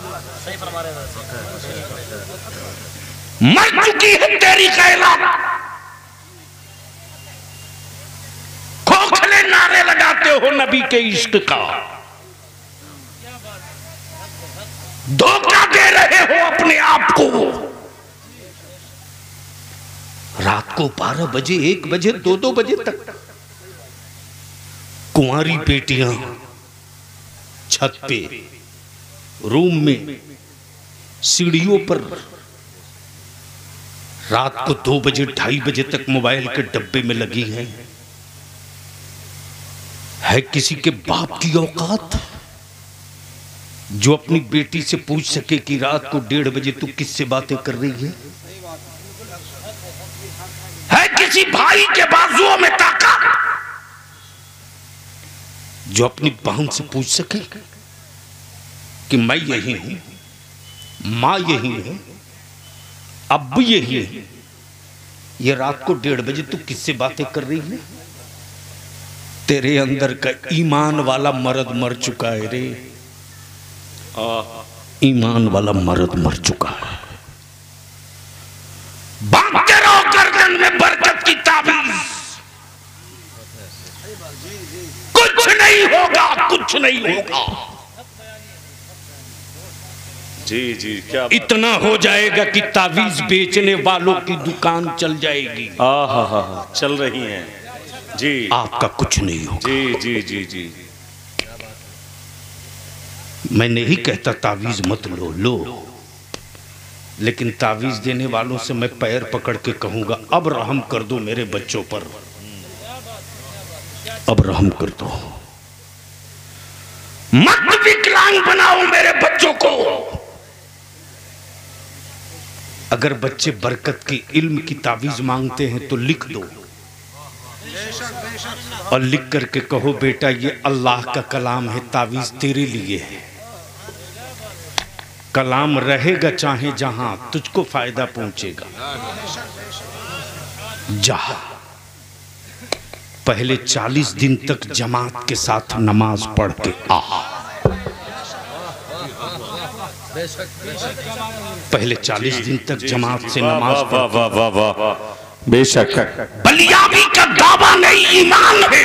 मर चुकी है तेरी खैरात। खोखले नारे लगाते हो नबी के इश्क का, धोखा दे रहे हो अपने आप को। रात को बारह बजे एक बजे दो दो बजे तक कुंवारी बेटियां छत पे, रूम में, सीढ़ियों पर रात को दो बजे ढाई बजे तक मोबाइल के डब्बे में लगी हैं। है किसी के बाप की औकात जो अपनी बेटी से पूछ सके कि रात को डेढ़ बजे तू किससे बातें कर रही है? है किसी भाई के बाजुओं में ताकत जो अपनी बहन से पूछ सके कि मैं यही हूं, मां यही है, अब भी यही है, ये रात को डेढ़ बजे तू किससे बातें कर रही है? तेरे अंदर का ईमान वाला मर्द मर चुका है रे, ईमान वाला मर्द मर चुका है। बांधते रहो गर्दन में बरकत की ताबीज, कुछ नहीं होगा, कुछ नहीं होगा। जी जी, क्या इतना हो जाएगा कि तावीज बेचने वालों की दुकान चल जाएगी। हा हा हा चल रही हैं जी। आपका कुछ नहीं होगा। जी जी जी जी। मैं नहीं कहता तावीज मत लो, लो, लेकिन तावीज देने वालों से मैं पैर पकड़ के कहूंगा अब रहम कर दो मेरे बच्चों पर, अब रहम कर दो, मत विकलांग बनाओ मेरे बच्चों को। अगर बच्चे बरकत की इल्म की तावीज मांगते हैं तो लिख दो और लिख करके कहो बेटा ये अल्लाह का कलाम है, तावीज तेरे लिए है। कलाम रहेगा चाहे जहां, तुझको फायदा पहुंचेगा। जा पहले चालीस दिन तक जमात के साथ नमाज पढ़ के आ। पहले चालीस दिन तक जमात से नमाज पढ़। वाह वाह वाह वाह, बेशक बलियाबी का दावा नहीं, ईमान है।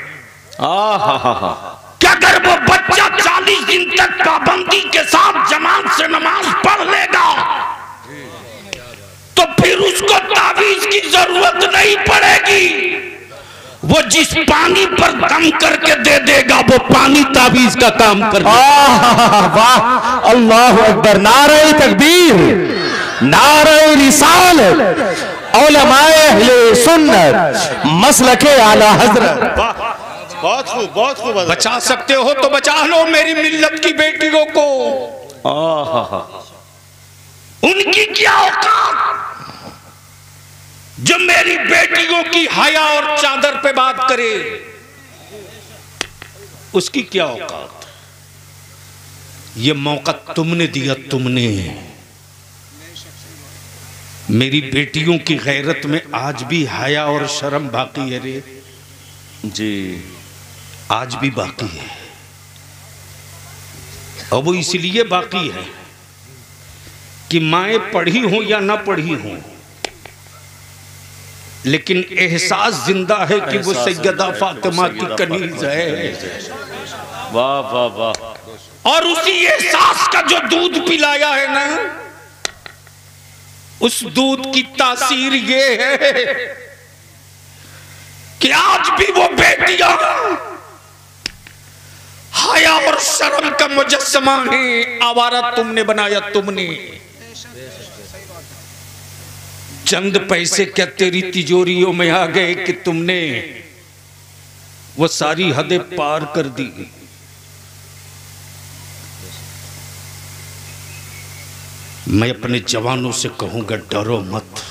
क्या अगर वो बच्चा चालीस दिन तक पाबंदी के साथ जमात से नमाज पढ़ लेगा तो फिर उसको तावीज की जरूरत नहीं पड़ेगी। वो जिस पानी पर दम करके दे देगा वो पानी तावीज का काम कर देगा। वाह, अल्लाह अकबर, नारे तकबीर, नारे रिसालत, उलमाए अहले सुन्नत, मसलके आला हजरत। बहुत खूब, बहुत खूब। बचा सकते हो तो बचा लो मेरी मिल्लत की बेटियों को। उनकी क्या औकात जो मेरी बेटियों की हया और चादर पे बात करे, उसकी क्या औकात। ये मौका तुमने दिया, तुमने। मेरी बेटियों की गैरत में आज भी हया और शर्म बाकी है रे जी, आज भी बाकी है। और वो इसलिए बाकी है कि माएँ पढ़ी हो या ना पढ़ी हो, लेकिन एहसास जिंदा है कि वो सैयदा फातिमा की कनीज है। वाह वाह वाह। और उसी एहसास का जो दूध पिलाया है ना, उस दूध की तासीर ये है कि आज भी वो बेटियां हया और शर्म का मुजस्समा है। आवारा तुमने बनाया, तुमने। चंद पैसे क्या तेरी तिजोरियों में आ गए कि तुमने वो सारी हदें पार कर दी। मैं अपने जवानों से कहूंगा, डरो मत,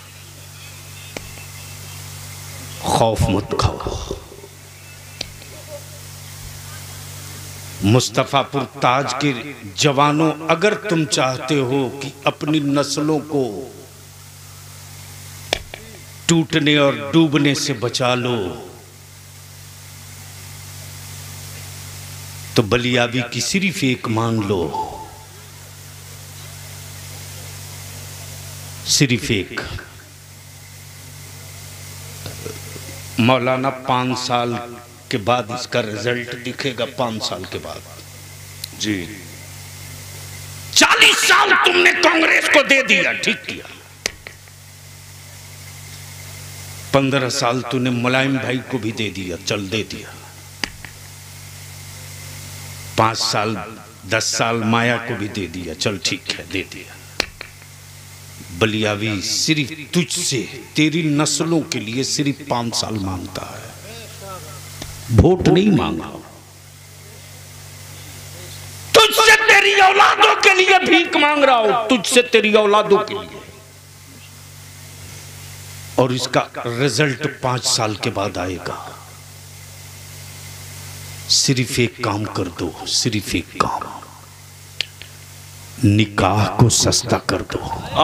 खौफ मत खाओ। मुस्तफापुर ताज के जवानों, अगर तुम चाहते हो कि अपनी नस्लों को टूटने और डूबने से बचा लो तो बलियाबी की सिर्फ एक मान लो, सिर्फ एक। मौलाना पांच साल के बाद इसका रिजल्ट दिखेगा, पांच साल के बाद जी। चालीस साल तुमने कांग्रेस को दे दिया, ठीक किया। पंद्रह साल तूने मुलायम भाई को भी दे दिया, चल दे दिया। पांच साल दस साल माया को भी दे दिया, चल ठीक है, दे दिया। बलियावी सिर्फ तुझसे, तेरी नस्लों के लिए सिर्फ पांच साल मांगता है, वोट नहीं मांगा। तुझसे तेरी औलादों के लिए भीख मांग रहा हूं, तुझसे तेरी औलादों के लिए। और इसका रिजल्ट पांच साल के बाद आएगा। सिर्फ एक काम कर दो, सिर्फ एक काम, निकाह को सस्ता कर दो।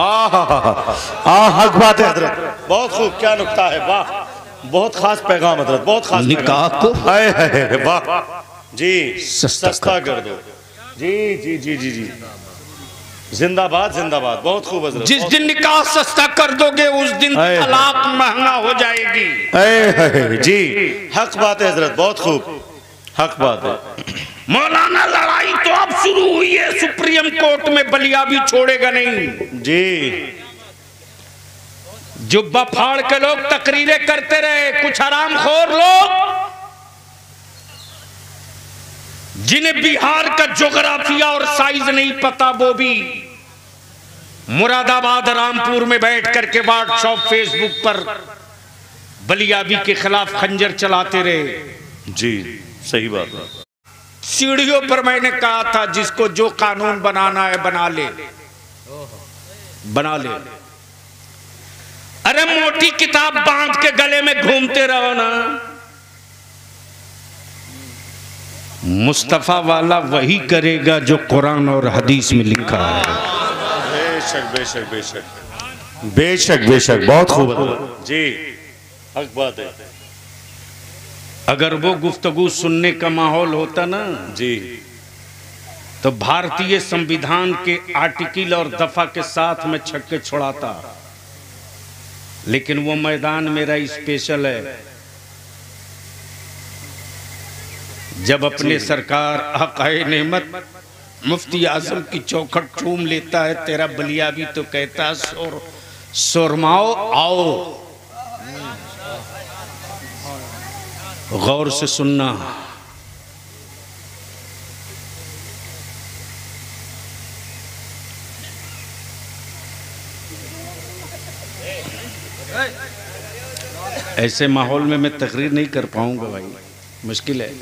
हक बात है हजरत, बहुत खूब, क्या नुक्ता है, वाह, बहुत खास पैगाम हजरत, बहुत खास। निकाह को हाय हाय वाह जी, सस्ता सस्ता कर दो। जी जी जी जी जी, जिंदाबाद जिंदाबाद, बहुत खूब हजरत। जिस दिन निकाह सस्ता कर दोगे उस दिन तलाक महंगा हो जाएगी। हाय जी, हक बात है हजरत, बहुत खूब, हक बात है। मौलाना लड़ाई तो अब शुरू हुई है, सुप्रीम कोर्ट में बलियाबी छोड़ेगा नहीं जी। जुब्बा फाड़ के लोग तकरीरें करते रहे, कुछ हरामखोर लोग जिन्हें बिहार का ज्योग्राफिया और साइज नहीं पता, वो भी मुरादाबाद रामपुर में बैठ करके व्हाट्सएप फेसबुक पर बलियाबी के खिलाफ खंजर चलाते रहे। जी सही बात है। सीढ़ियों पर मैंने कहा था जिसको जो कानून बनाना है बना ले, बना ले। अरे मोटी किताब बांध के गले में घूमते रहो ना। मुस्तफा वाला वही करेगा जो कुरान और हदीस में लिखा है। बेशक बेशक बेशक बेशक बेशक, बहुत खूब जी, हक बात है। अगर वो गुफ्तगू सुनने का माहौल होता ना जी, तो भारतीय संविधान के आर्टिकल और दफा के साथ में छक्के छुड़ाता। लेकिन वो मैदान मेरा स्पेशल है। जब अपने सरकार आकाए नेमत मुफ्ती आजम की चौखट चूम लेता है तेरा बलिया भी, तो कहता सोर सोरमाओ आओ। गौर से सुनना। ऐसे माहौल में मैं तकरीर नहीं कर पाऊंगा भाई, मुश्किल है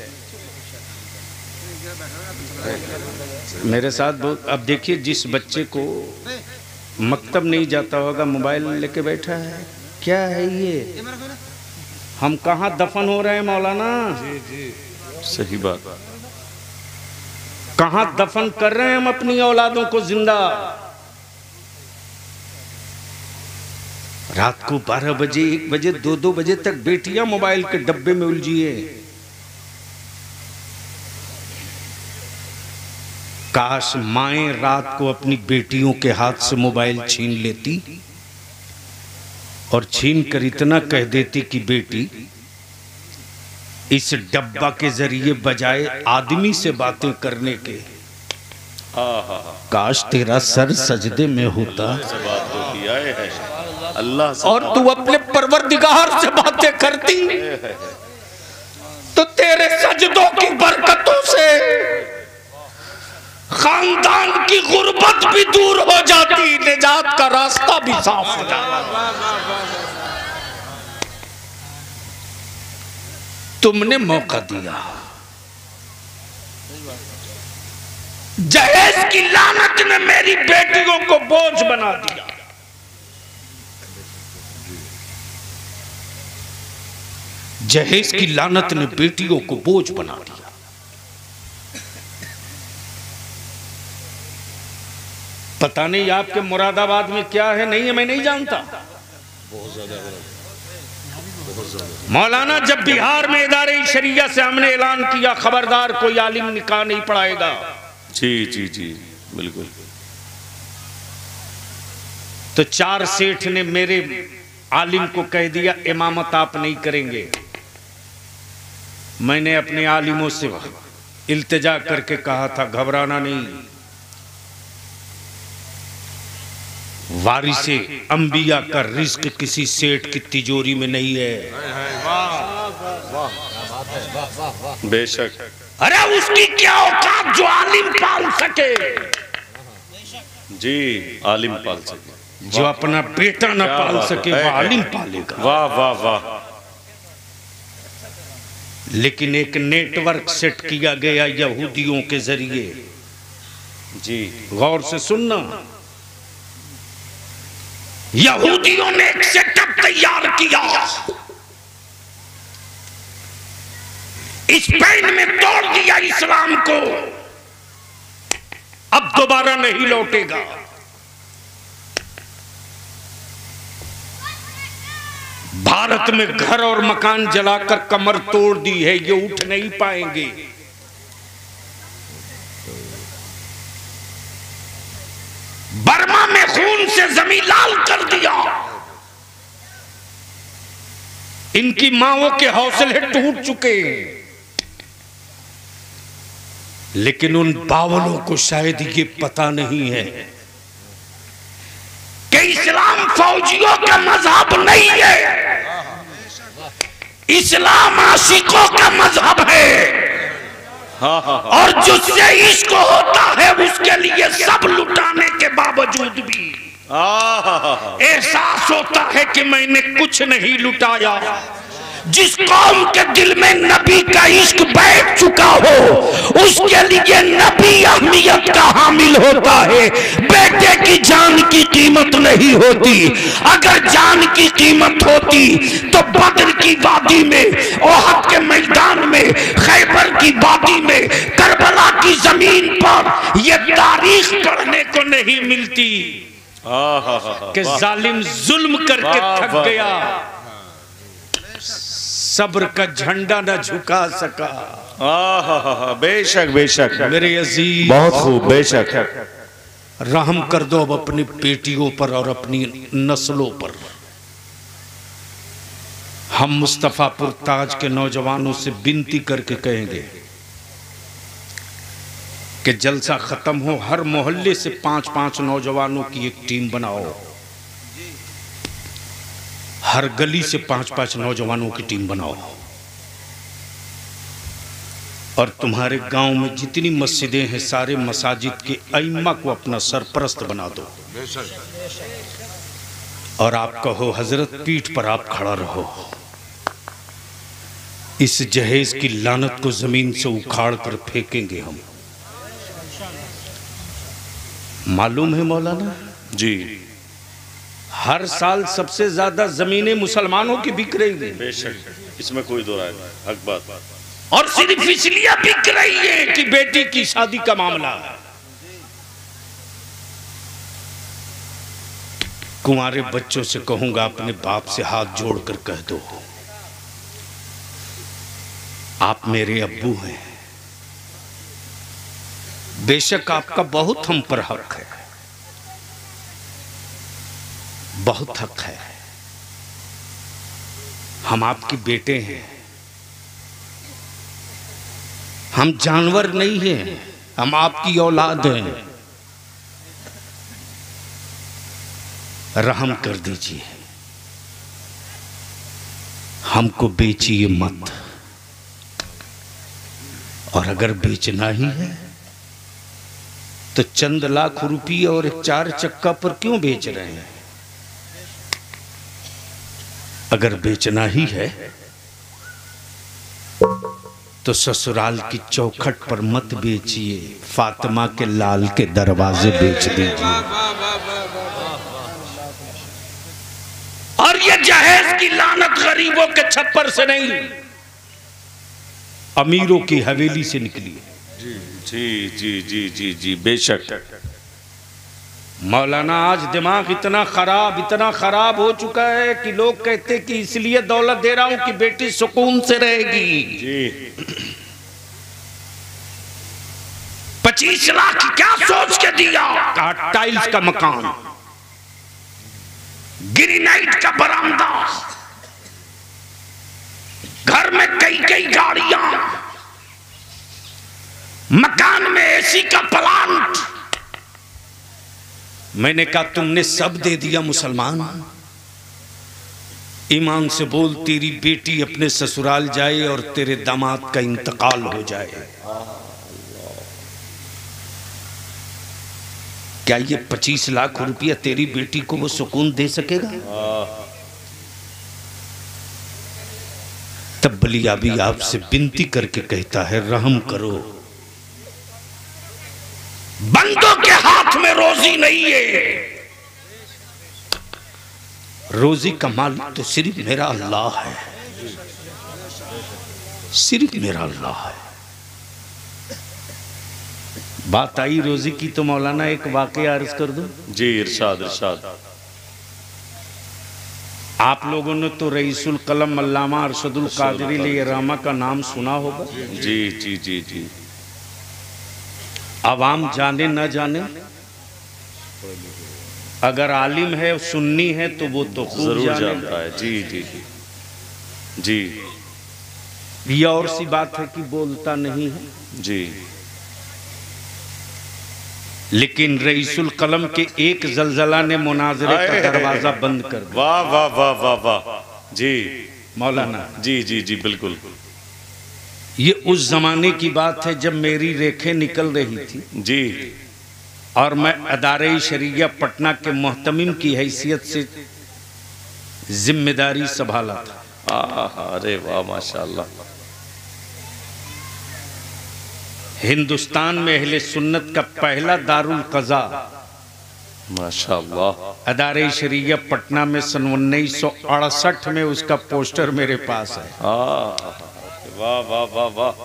मेरे साथ बहुत। अब देखिए, जिस बच्चे को मकतब नहीं जाता होगा मोबाइल लेके बैठा है, क्या है ये, हम कहाँ दफन हो रहे हैं मौलाना? जी जी, सही बात। कहाँ दफन कर रहे हैं हम अपनी औलादों को जिंदा? रात को बारह बजे एक बजे दो दो बजे तक बेटियां मोबाइल के डब्बे में उलझी है। काश माएं रात को अपनी बेटियों के हाथ से मोबाइल छीन लेती और छीन कर इतना कह देती कि बेटी, इस डब्बा के जरिए बजाय आदमी से बातें करने के, काश तेरा सर सजदे में होता बात होती है अल्लाह से, और तू अपने परवरदिगार से बातें करती, तो तेरे सजदों की बरकतों से खानदान की गुर्बत भी दूर हो जाती, निजात का रास्ता भी साफ हो जाता। तुमने मौका दिया, जहेज की लानत ने मेरी बेटियों को बोझ बना दिया। जहेज की लानत ने बेटियों को बोझ बना दिया। पता नहीं आपके मुरादाबाद में क्या है, नहीं है, मैं नहीं जानता। मौलाना, जब बिहार में इदारे शरिया से हमने ऐलान किया खबरदार कोई आलिम निकाह नहीं पढ़ाएगा, जी जी जी बिल्कुल, तो चार सेठ ने मेरे आलिम को कह दिया इमामत आप नहीं करेंगे। मैंने अपने आलिमों से इल्तिजा करके कहा था घबराना नहीं, वारिसे अंबिया का रिज्क किसी सेठ की तिजोरी में नहीं है। बेशक। अरे उसकी क्या औकात जो आलिम पाल सके, जी, आलिम पाल सके, जो अपना बेटा न पाल सके वो आलिम पालेगा। वाह वाह वाह। लेकिन एक नेटवर्क सेट किया गया यहूदियों के जरिए, जी, गौर से सुनना, यहूदियों ने एक सेटअप तैयार किया, स्पेन में तोड़ दिया इस्लाम को, अब दोबारा नहीं लौटेगा। भारत में घर और मकान जलाकर कमर तोड़ दी है, ये उठ नहीं पाएंगे। बर्मा में खून से जमीन लाल कर दिया, इनकी मांओं के हौसले टूट चुके हैं। लेकिन उन बावलों को शायद ये पता नहीं है कि इस्लाम फौजियों का मजहब नहीं है, इस्लाम आशिकों का मजहब है। हाँ हाँ हाँ। और जिससे इश्क होता है उसके लिए सब लुटाने के बावजूद भी एहसास होता है कि मैंने कुछ नहीं लुटाया, जिस कौम के दिल में नबी का इश्क बैठ चुका हो उसके लिए नबी अहमियत का हामिल होता है। बेटे की जान की कीमत नहीं होती। अगर जान की कीमत होती तो बद्र की वादी में, ओहद के मैदान में, खैबर की वादी में, करबला की जमीन पर यह तारीख पढ़ने को नहीं मिलती कि जालिम जुल्म करके थक गया, सब्र का झंडा न झुका सका। बेशक बेशक मेरे अजीज, बहुत खूब, बेशक। रहम कर दो अब अपनी बेटियों पर और अपनी नस्लों पर। हम मुस्तफापुर ताज के नौजवानों से विनती करके कहेंगे कि जलसा खत्म हो, हर मोहल्ले से पांच पांच नौजवानों की एक टीम बनाओ, हर गली से पांच पांच नौजवानों की टीम बनाओ, और तुम्हारे गांव में जितनी मस्जिदें हैं सारे मसाजिद के अइम्मा को अपना सरपरस्त बना दो, और आप कहो हजरत पीठ पर आप खड़ा रहो। इस जहेज की लानत को जमीन से उखाड़ कर फेंकेंगे हम। मालूम है मौलाना जी, हर साल सबसे ज्यादा जमीनें मुसलमानों की बिक रही है। बेशक, इसमें कोई दो राय नहीं, हक बात। और सिर्फ इसलिए बिक रही है कि बेटी की शादी का मामला है। कुंवारे बच्चों से कहूंगा अपने बाप से हाथ जोड़कर कह दो, आप मेरे अब्बू हैं, बेशक आपका बहुत हम पर हक है, बहुत हक है। हम आपके बेटे हैं, हम जानवर नहीं हैं, हम आपकी औलाद हैं। रहम कर दीजिए, हमको बेचिए मत, और अगर बेचना ही है तो चंद लाख रुपये और एक चार चक्का पर क्यों बेच रहे हैं? अगर बेचना ही है तो ससुराल की चौखट पर मत बेचिए, फातिमा के लाल के दरवाजे बेच दीजिए। और ये जहेज की लानत गरीबों के छप्पर से नहीं, अमीरों की हवेली से निकली। जी जी जी जी जी बेशक। मौलाना आज दिमाग इतना खराब इतना खराब हो चुका है कि लोग कहते कि इसलिए दौलत दे रहा हूं कि बेटी सुकून से रहेगी। जी पच्चीस लाख क्या सोच के दिया? टाइल्स का मकान, ग्रेनाइट का बरामदा, घर में कई कई गाड़ियां, मकान में एसी का प्लांट। मैंने कहा तुमने सब दे दिया मुसलमान, ईमान से बोल, तेरी बेटी अपने ससुराल जाए और तेरे दामाद का इंतकाल हो जाए, क्या ये पच्चीस लाख रुपया तेरी बेटी को वो सुकून दे सकेगा? तब बलिया भी आपसे विनती करके कहता है, रहम करो, बंदों के हाथ में रोजी नहीं है, रोजी का मालिक तो सिर्फ मेरा अल्लाह है, सिर्फ मेरा अल्लाह है। बात आई रोजी की तो मौलाना एक वाकया अर्ज कर दो। जी इरशाद इरशाद। आप लोगों ने तो रईसुल कलम अल्लामा अरशदुल कादरी लेरामा का नाम सुना होगा। जी जी जी जी। आवाम जाने न जाने, अगर आलिम है सुन्नी है तो वो तो खूब जरूर जाने जानता है। जी जी जी जी। ये और सी बात है कि बोलता नहीं है जी। लेकिन रईसुल कलम के एक जलजला ने मुनाजरे का दरवाजा बंद कर दिया। वाह वाह वाह वाह वाह। जी मौलाना जी जी जी बिल्कुल। ये उस जमाने की बात है जब मेरी रेखें निकल रही थी जी, और मैं अदारे शरिया पटना के मोहतमिम की हैसियत से जिम्मेदारी संभाला था। अरे वाह माशाअल्लाह। हिंदुस्तान में अहले सुन्नत का पहला दारुल कज़ा माशाअल्लाह अदारे शरीया पटना में सन उन्नीस सौ अड़सठ में उसका पोस्टर मेरे पास है। वाह वाह वाह वाह।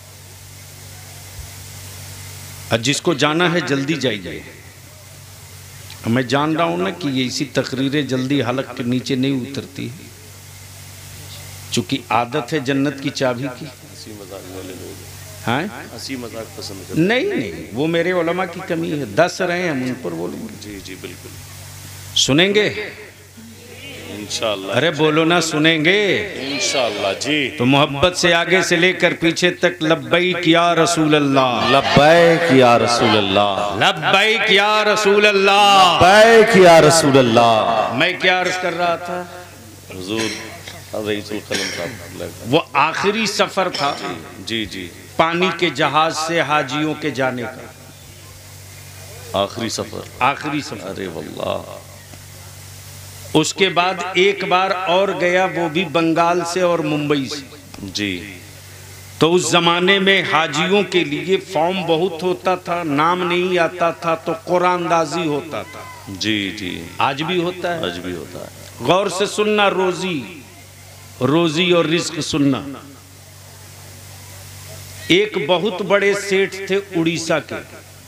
और जिसको जाना है जल्दी जाइए। मैं जान रहा हूं ना कि ये इसी तकरीरें जल्दी हलक के नीचे नहीं उतरती, चूंकि आदत है जन्नत की चाबी की। हाँ हंसी मजाक पसंद कर नहीं नहीं, वो मेरे उलमा की कमी है। दस रहे हम उन पर बोलेंगे। जी जी बिल्कुल सुनेंगे इंशाअल्लाह। अरे बोलो ना, सुनेंगे इंशाअल्लाह जी। तो मोहब्बत से आगे से लेकर पीछे तक लब्बैक या रसूल अल्लाह, लब्बैक या रसूल अल्लाह, लब्बैक या रसूल अल्लाह, लब्बैक या रसूल अल्लाह। मैं क्या अर्ज कर रहा था? हुजूर रईसुल कलम साहब वो आखिरी सफर था जी जी, पानी के जहाज से हाजियों के जाने का, आखिरी सफर आखिरी सफर। अरे वल्लाह। उसके बाद एक बार और गया, वो भी बंगाल से और मुंबई से। जी तो उस जमाने में हाजियों के लिए फॉर्म बहुत होता था, नाम नहीं आता था तो कुरानदाजी होता था। जी जी आज भी होता है, आज भी होता है। गौर से सुनना, रोजी रोजी और रिज्क सुनना। एक बहुत बड़े सेठ थे उड़ीसा के,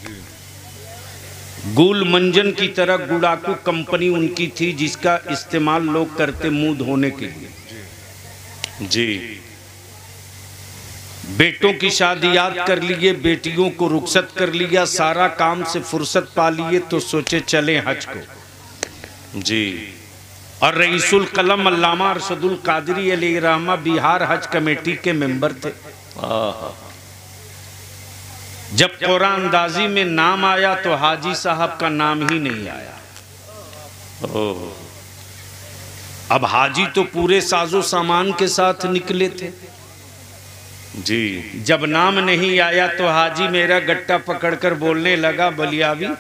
गुल मंजन की तरह गुड़ाकू कंपनी उनकी थी, जिसका इस्तेमाल लोग करते मुंह धोने के लिए। जी बेटों की शादियात कर लिए, बेटियों को रुखसत कर लिया, सारा काम से फुर्सत पा लिए, तो सोचे चले हज को। जी और रईसुल कलम अल्लामा अरशदुल कादरी अलैहि रहमा बिहार हज कमेटी के मेंबर थे। आहा। जब कुरानदाजी में नाम आया तो हाजी साहब का नाम ही नहीं आया। ओह। अब हाजी तो पूरे साजो सामान के साथ निकले थे। जी जब नाम नहीं आया तो हाजी मेरा गट्टा पकड़कर बोलने लगा, बलियावी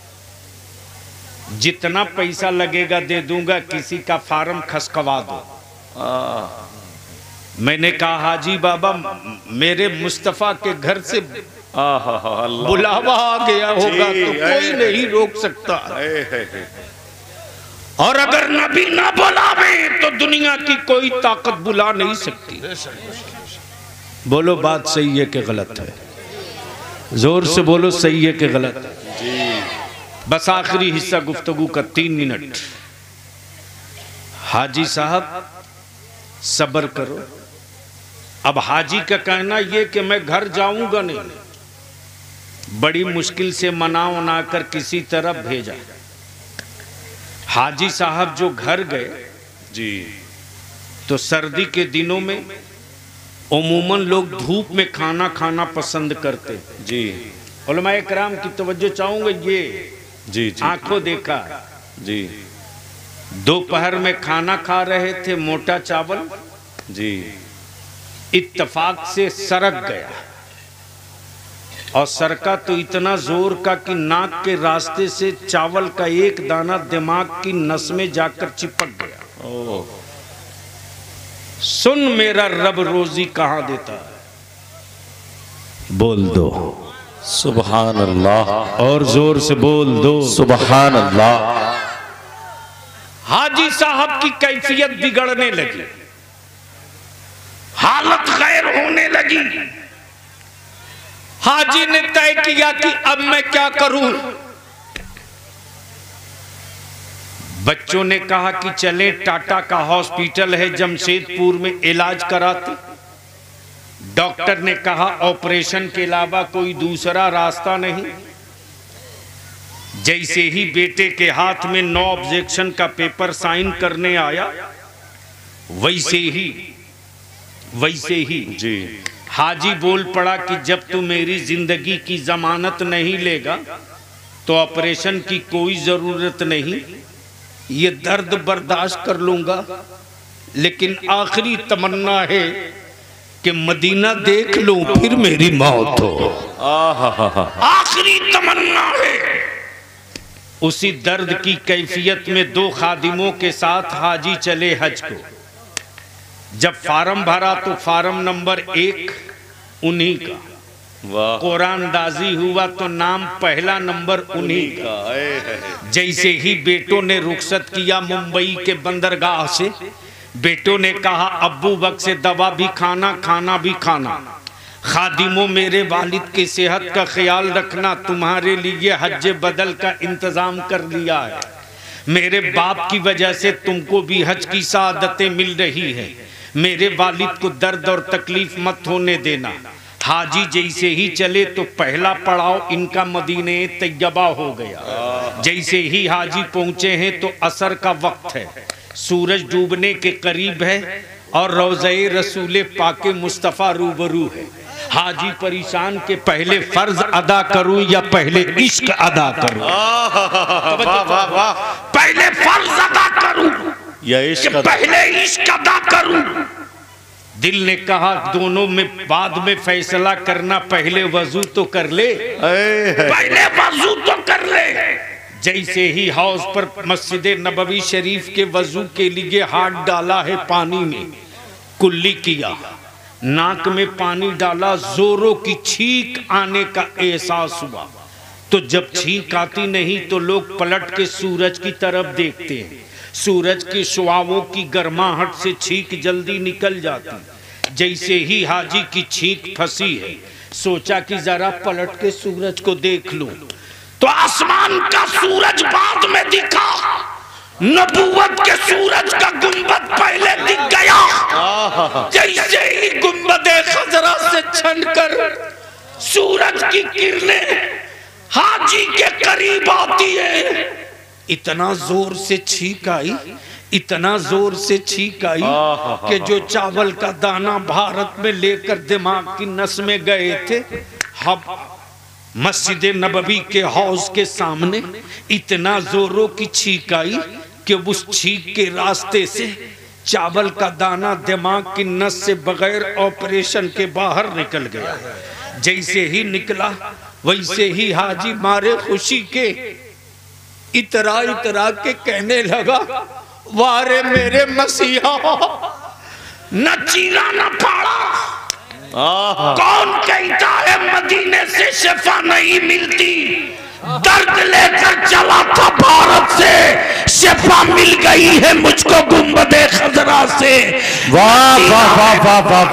जितना पैसा लगेगा दे दूंगा, किसी का फार्म खसकवा दो। आह। मैंने कहा, हाजी बाबा मेरे मुस्तफा के घर से आहा अल्लाह। बुलावा आ गया होगा तो कोई नहीं रोक सकता, और अगर नबी ना बुलावे तो दुनिया की कोई ताकत बुला नहीं सकती। बोलो बात सही है कि गलत है? जोर से बोलो, सही है कि गलत है? जी बस आखिरी हिस्सा गुफ्तगू का तीन मिनट। हाजी साहब सब्र करो। अब हाजी का कहना यह कि मैं घर जाऊंगा नहीं, बड़ी मुश्किल से मना उना कर किसी तरह भेजा। हाजी साहब जो घर गए, जी तो सर्दी के दिनों में उमूमन लोग धूप में खाना खाना पसंद करते। जी उलमाए कराम की तवज्जो चाहूंगा, ये जी जी आंखों देखा। जी दोपहर में खाना खा रहे थे, मोटा चावल जी इत्तफाक से सरक गया, और सरका तो इतना जोर का कि नाक के रास्ते से चावल का एक दाना दिमाग की नस में जाकर चिपक गया। ओह। सुन मेरा रब रोजी कहां देता है, बोल दो सुभान अल्लाह, और जोर से बोल दो सुभान अल्लाह। हाजी साहब की कैफियत बिगड़ने लगी, हालत गैर होने लगी। हाजी ने तय किया कि अब मैं क्या करूं। बच्चों ने कहा कि चले टाटा का हॉस्पिटल है जमशेदपुर में, इलाज कराते। डॉक्टर ने कहा ऑपरेशन के अलावा कोई दूसरा रास्ता नहीं। जैसे ही बेटे के हाथ में नो ऑब्जेक्शन का पेपर साइन करने आया, वैसे ही वैसे ही जी हाजी बोल पड़ा कि जब तू मेरी जिंदगी की जमानत नहीं लेगा तो ऑपरेशन की कोई जरूरत नहीं, ये दर्द बर्दाश्त कर लूंगा, लेकिन आखिरी तमन्ना है कि मदीना देख लूं फिर मेरी मौत हो। आखिरी तमन्ना है। उसी दर्द की कैफियत में दो खादिमों के साथ हाजी चले हज को। जब फार्म भरा तो फार्म नंबर एक उन्हीं का, वाह कुरानदाजी हुआ तो नाम पहला नंबर उन्हीं का। जैसे ही बेटों ने रुखसत किया मुंबई के बंदरगाह से, बेटों ने कहा अब्बू वक्त से दवा भी खाना, खाना भी खाना, खादिमों मेरे वालिद के सेहत का ख्याल रखना, तुम्हारे लिए हज बदल का इंतजाम कर लिया है, मेरे बाप की वजह से तुमको भी हज की सादतें मिल रही है, मेरे वालिद को दर्द और तकलीफ मत होने देना। हाजी जैसे ही चले तो पहला पड़ाव इनका मदीने तैयबा हो गया। जैसे ही हाजी पहुंचे हैं तो असर का वक्त है, सूरज डूबने के करीब है और रोज़े रसूल पाके मुस्तफ़ा रूबरू है। हाजी परेशान के पहले फर्ज अदा करूं या पहले इश्क अदा करूं? वाह वाह वाह, पहले फर्ज अदा करूं या इश्क या पहले इश्क अदा करूं? दिल ने कहा दोनों में बाद में फैसला करना, पहले वजू तो कर ले, पहले वजू तो कर ले। जैसे ही हौज पर मस्जिद नबवी शरीफ के वजू के लिए हाथ डाला है पानी में, कुल्ली किया, नाक में पानी डाला, जोरों की छींक आने का एहसास हुआ। तो जब छींक आती नहीं तो लोग पलट के सूरज की तरफ देखते हैं, सूरज के शुआओं की गर्माहट से छींक जल्दी निकल जाती। जैसे ही हाजी की छींक फंसी है, सोचा कि जरा पलट के सूरज को देख लूं, तो आसमान का सूरज बाद में दिखा, नबूवत के सूरज का गुंबद पहले दिख गया। जैसे ही गुंबदे खजरा से छनकर सूरज की किरणें हाजी के करीब आती है, इतना जोर से छींक आई, इतना जोर से छींक आई कि जो चावल का दाना भारत में लेकर दिमाग की नस में गए थे, हम मस्जिद नबवी के हौज के सामने इतना जोरों की छींक आई कि उस छींक के रास्ते से चावल का दाना दिमाग की नस से बगैर ऑपरेशन के बाहर निकल गया। जैसे ही निकला वैसे ही हाजी मारे खुशी के इतरा इतरा के कहने लगा, वारे मेरे मसीहा, न चीरा न फाड़ा, कौन कहता है मदीने से शिफा नहीं मिलती? दर्द लेकर चला था भारत से, शिफा मिल गई है मुझको गुंबदे खजरा से। वाह वाह वाह वाह वाह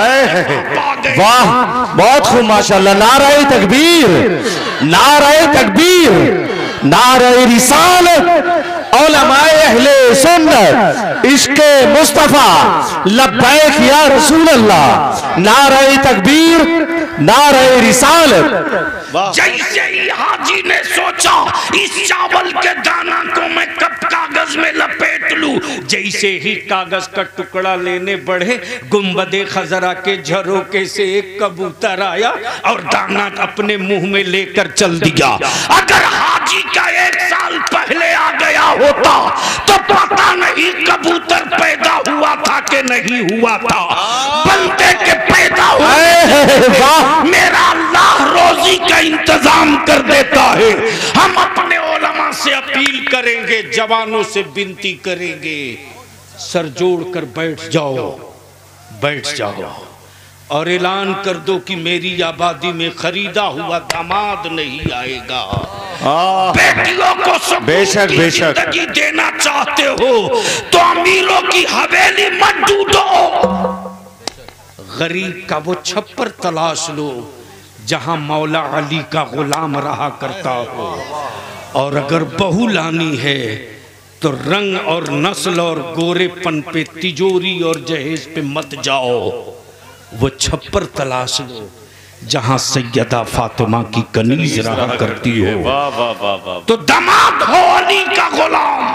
वाह वाह, बहुत खूब माशाल्लाह। नाराए तकबीर, नाराए तकबीर, नाराए रिसालत, उलमाए अहले सुन्नत, इश्के मुस्तफा, लब्बैक या रसूल अल्लाह, नाराए तकबीर, नाराए रिसालत। जैसे ही हाजी ने सोचा इस चावल के दाना को मैं कब कागज में लपेट लूं, जैसे ही कागज का टुकड़ा लेने बढ़े, गुंबदे खजरा के झरोके से एक कबूतर आया और दाना अपने मुंह में लेकर चल दिया। अगर हाजी का एक साल पहले आ गया होता तो पता नहीं कबूतर पैदा हुआ था कि नहीं हुआ था। बंदे के पैदा हुए मेरा अल्लाह रोजी का इंतजाम कर देता है। हम अपने उलमा से अपील करेंगे, जवानों से विनती करेंगे, सर जोड़कर बैठ जाओ, बैठ जाओ और ऐलान कर दो कि मेरी आबादी में खरीदा हुआ दामाद नहीं आएगा। बेटियों को सुकून बेशक की बेशक जिंदगी देना चाहते हो तो अमीरों की हवेली मत ढूंढो, गरीब का वो छप्पर तलाश लो जहां मौला अली का गुलाम रहा करता हो। और अगर बहू लानी है तो रंग और नस्ल और गोरेपन पे, तिजोरी और जहेज पे मत जाओ, वो छप्पर तलाश लो जहां सैयदा फातिमा की कनीज रहा करती हो। वाह वाह वाह वाह, तो दामाद हो अली का गुलाम,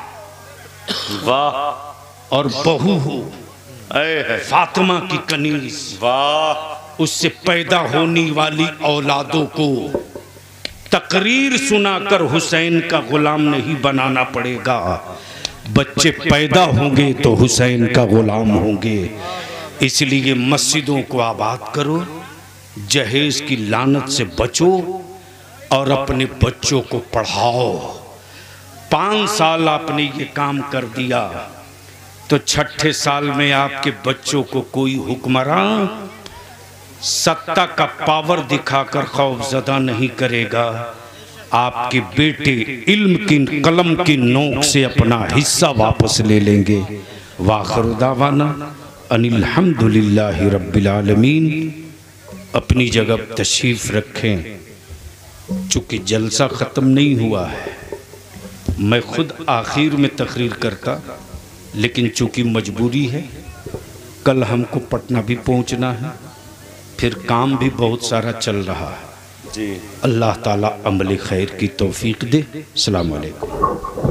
वाह और बहू हो ऐ फातिमा की कनीज, वाह, उससे पैदा होने वाली औलादों को तकरीर सुनाकर हुसैन का गुलाम नहीं बनाना पड़ेगा। बच्चे पैदा होंगे तो हुसैन का गुलाम होंगे। इसलिए मस्जिदों को आबाद करो, जहेज की लानत से बचो और अपने बच्चों को पढ़ाओ। पाँच साल आपने ये काम कर दिया, तो छठे साल में आपके बच्चों को कोई हुक्मरान सत्ता का पावर दिखाकर खौफजदा नहीं करेगा। आपके बेटे इल्म की कलम की नोक से अपना हिस्सा वापस ले लेंगे। वाखिर दावाना अनिल हम्दुलिल्लाहि रब्बिल आलमीन। अपनी जगह तशरीफ़ रखें। चूँकि जलसा ख़त्म नहीं हुआ है, मैं खुद आखिर में तकरीर करता, लेकिन चूँकि मजबूरी है, कल हमको पटना भी पहुँचना है, फिर काम भी बहुत सारा चल रहा है जी। अल्लाह ताला अमल खैर की तौफीक दे। अस्सलाम वालेकुम।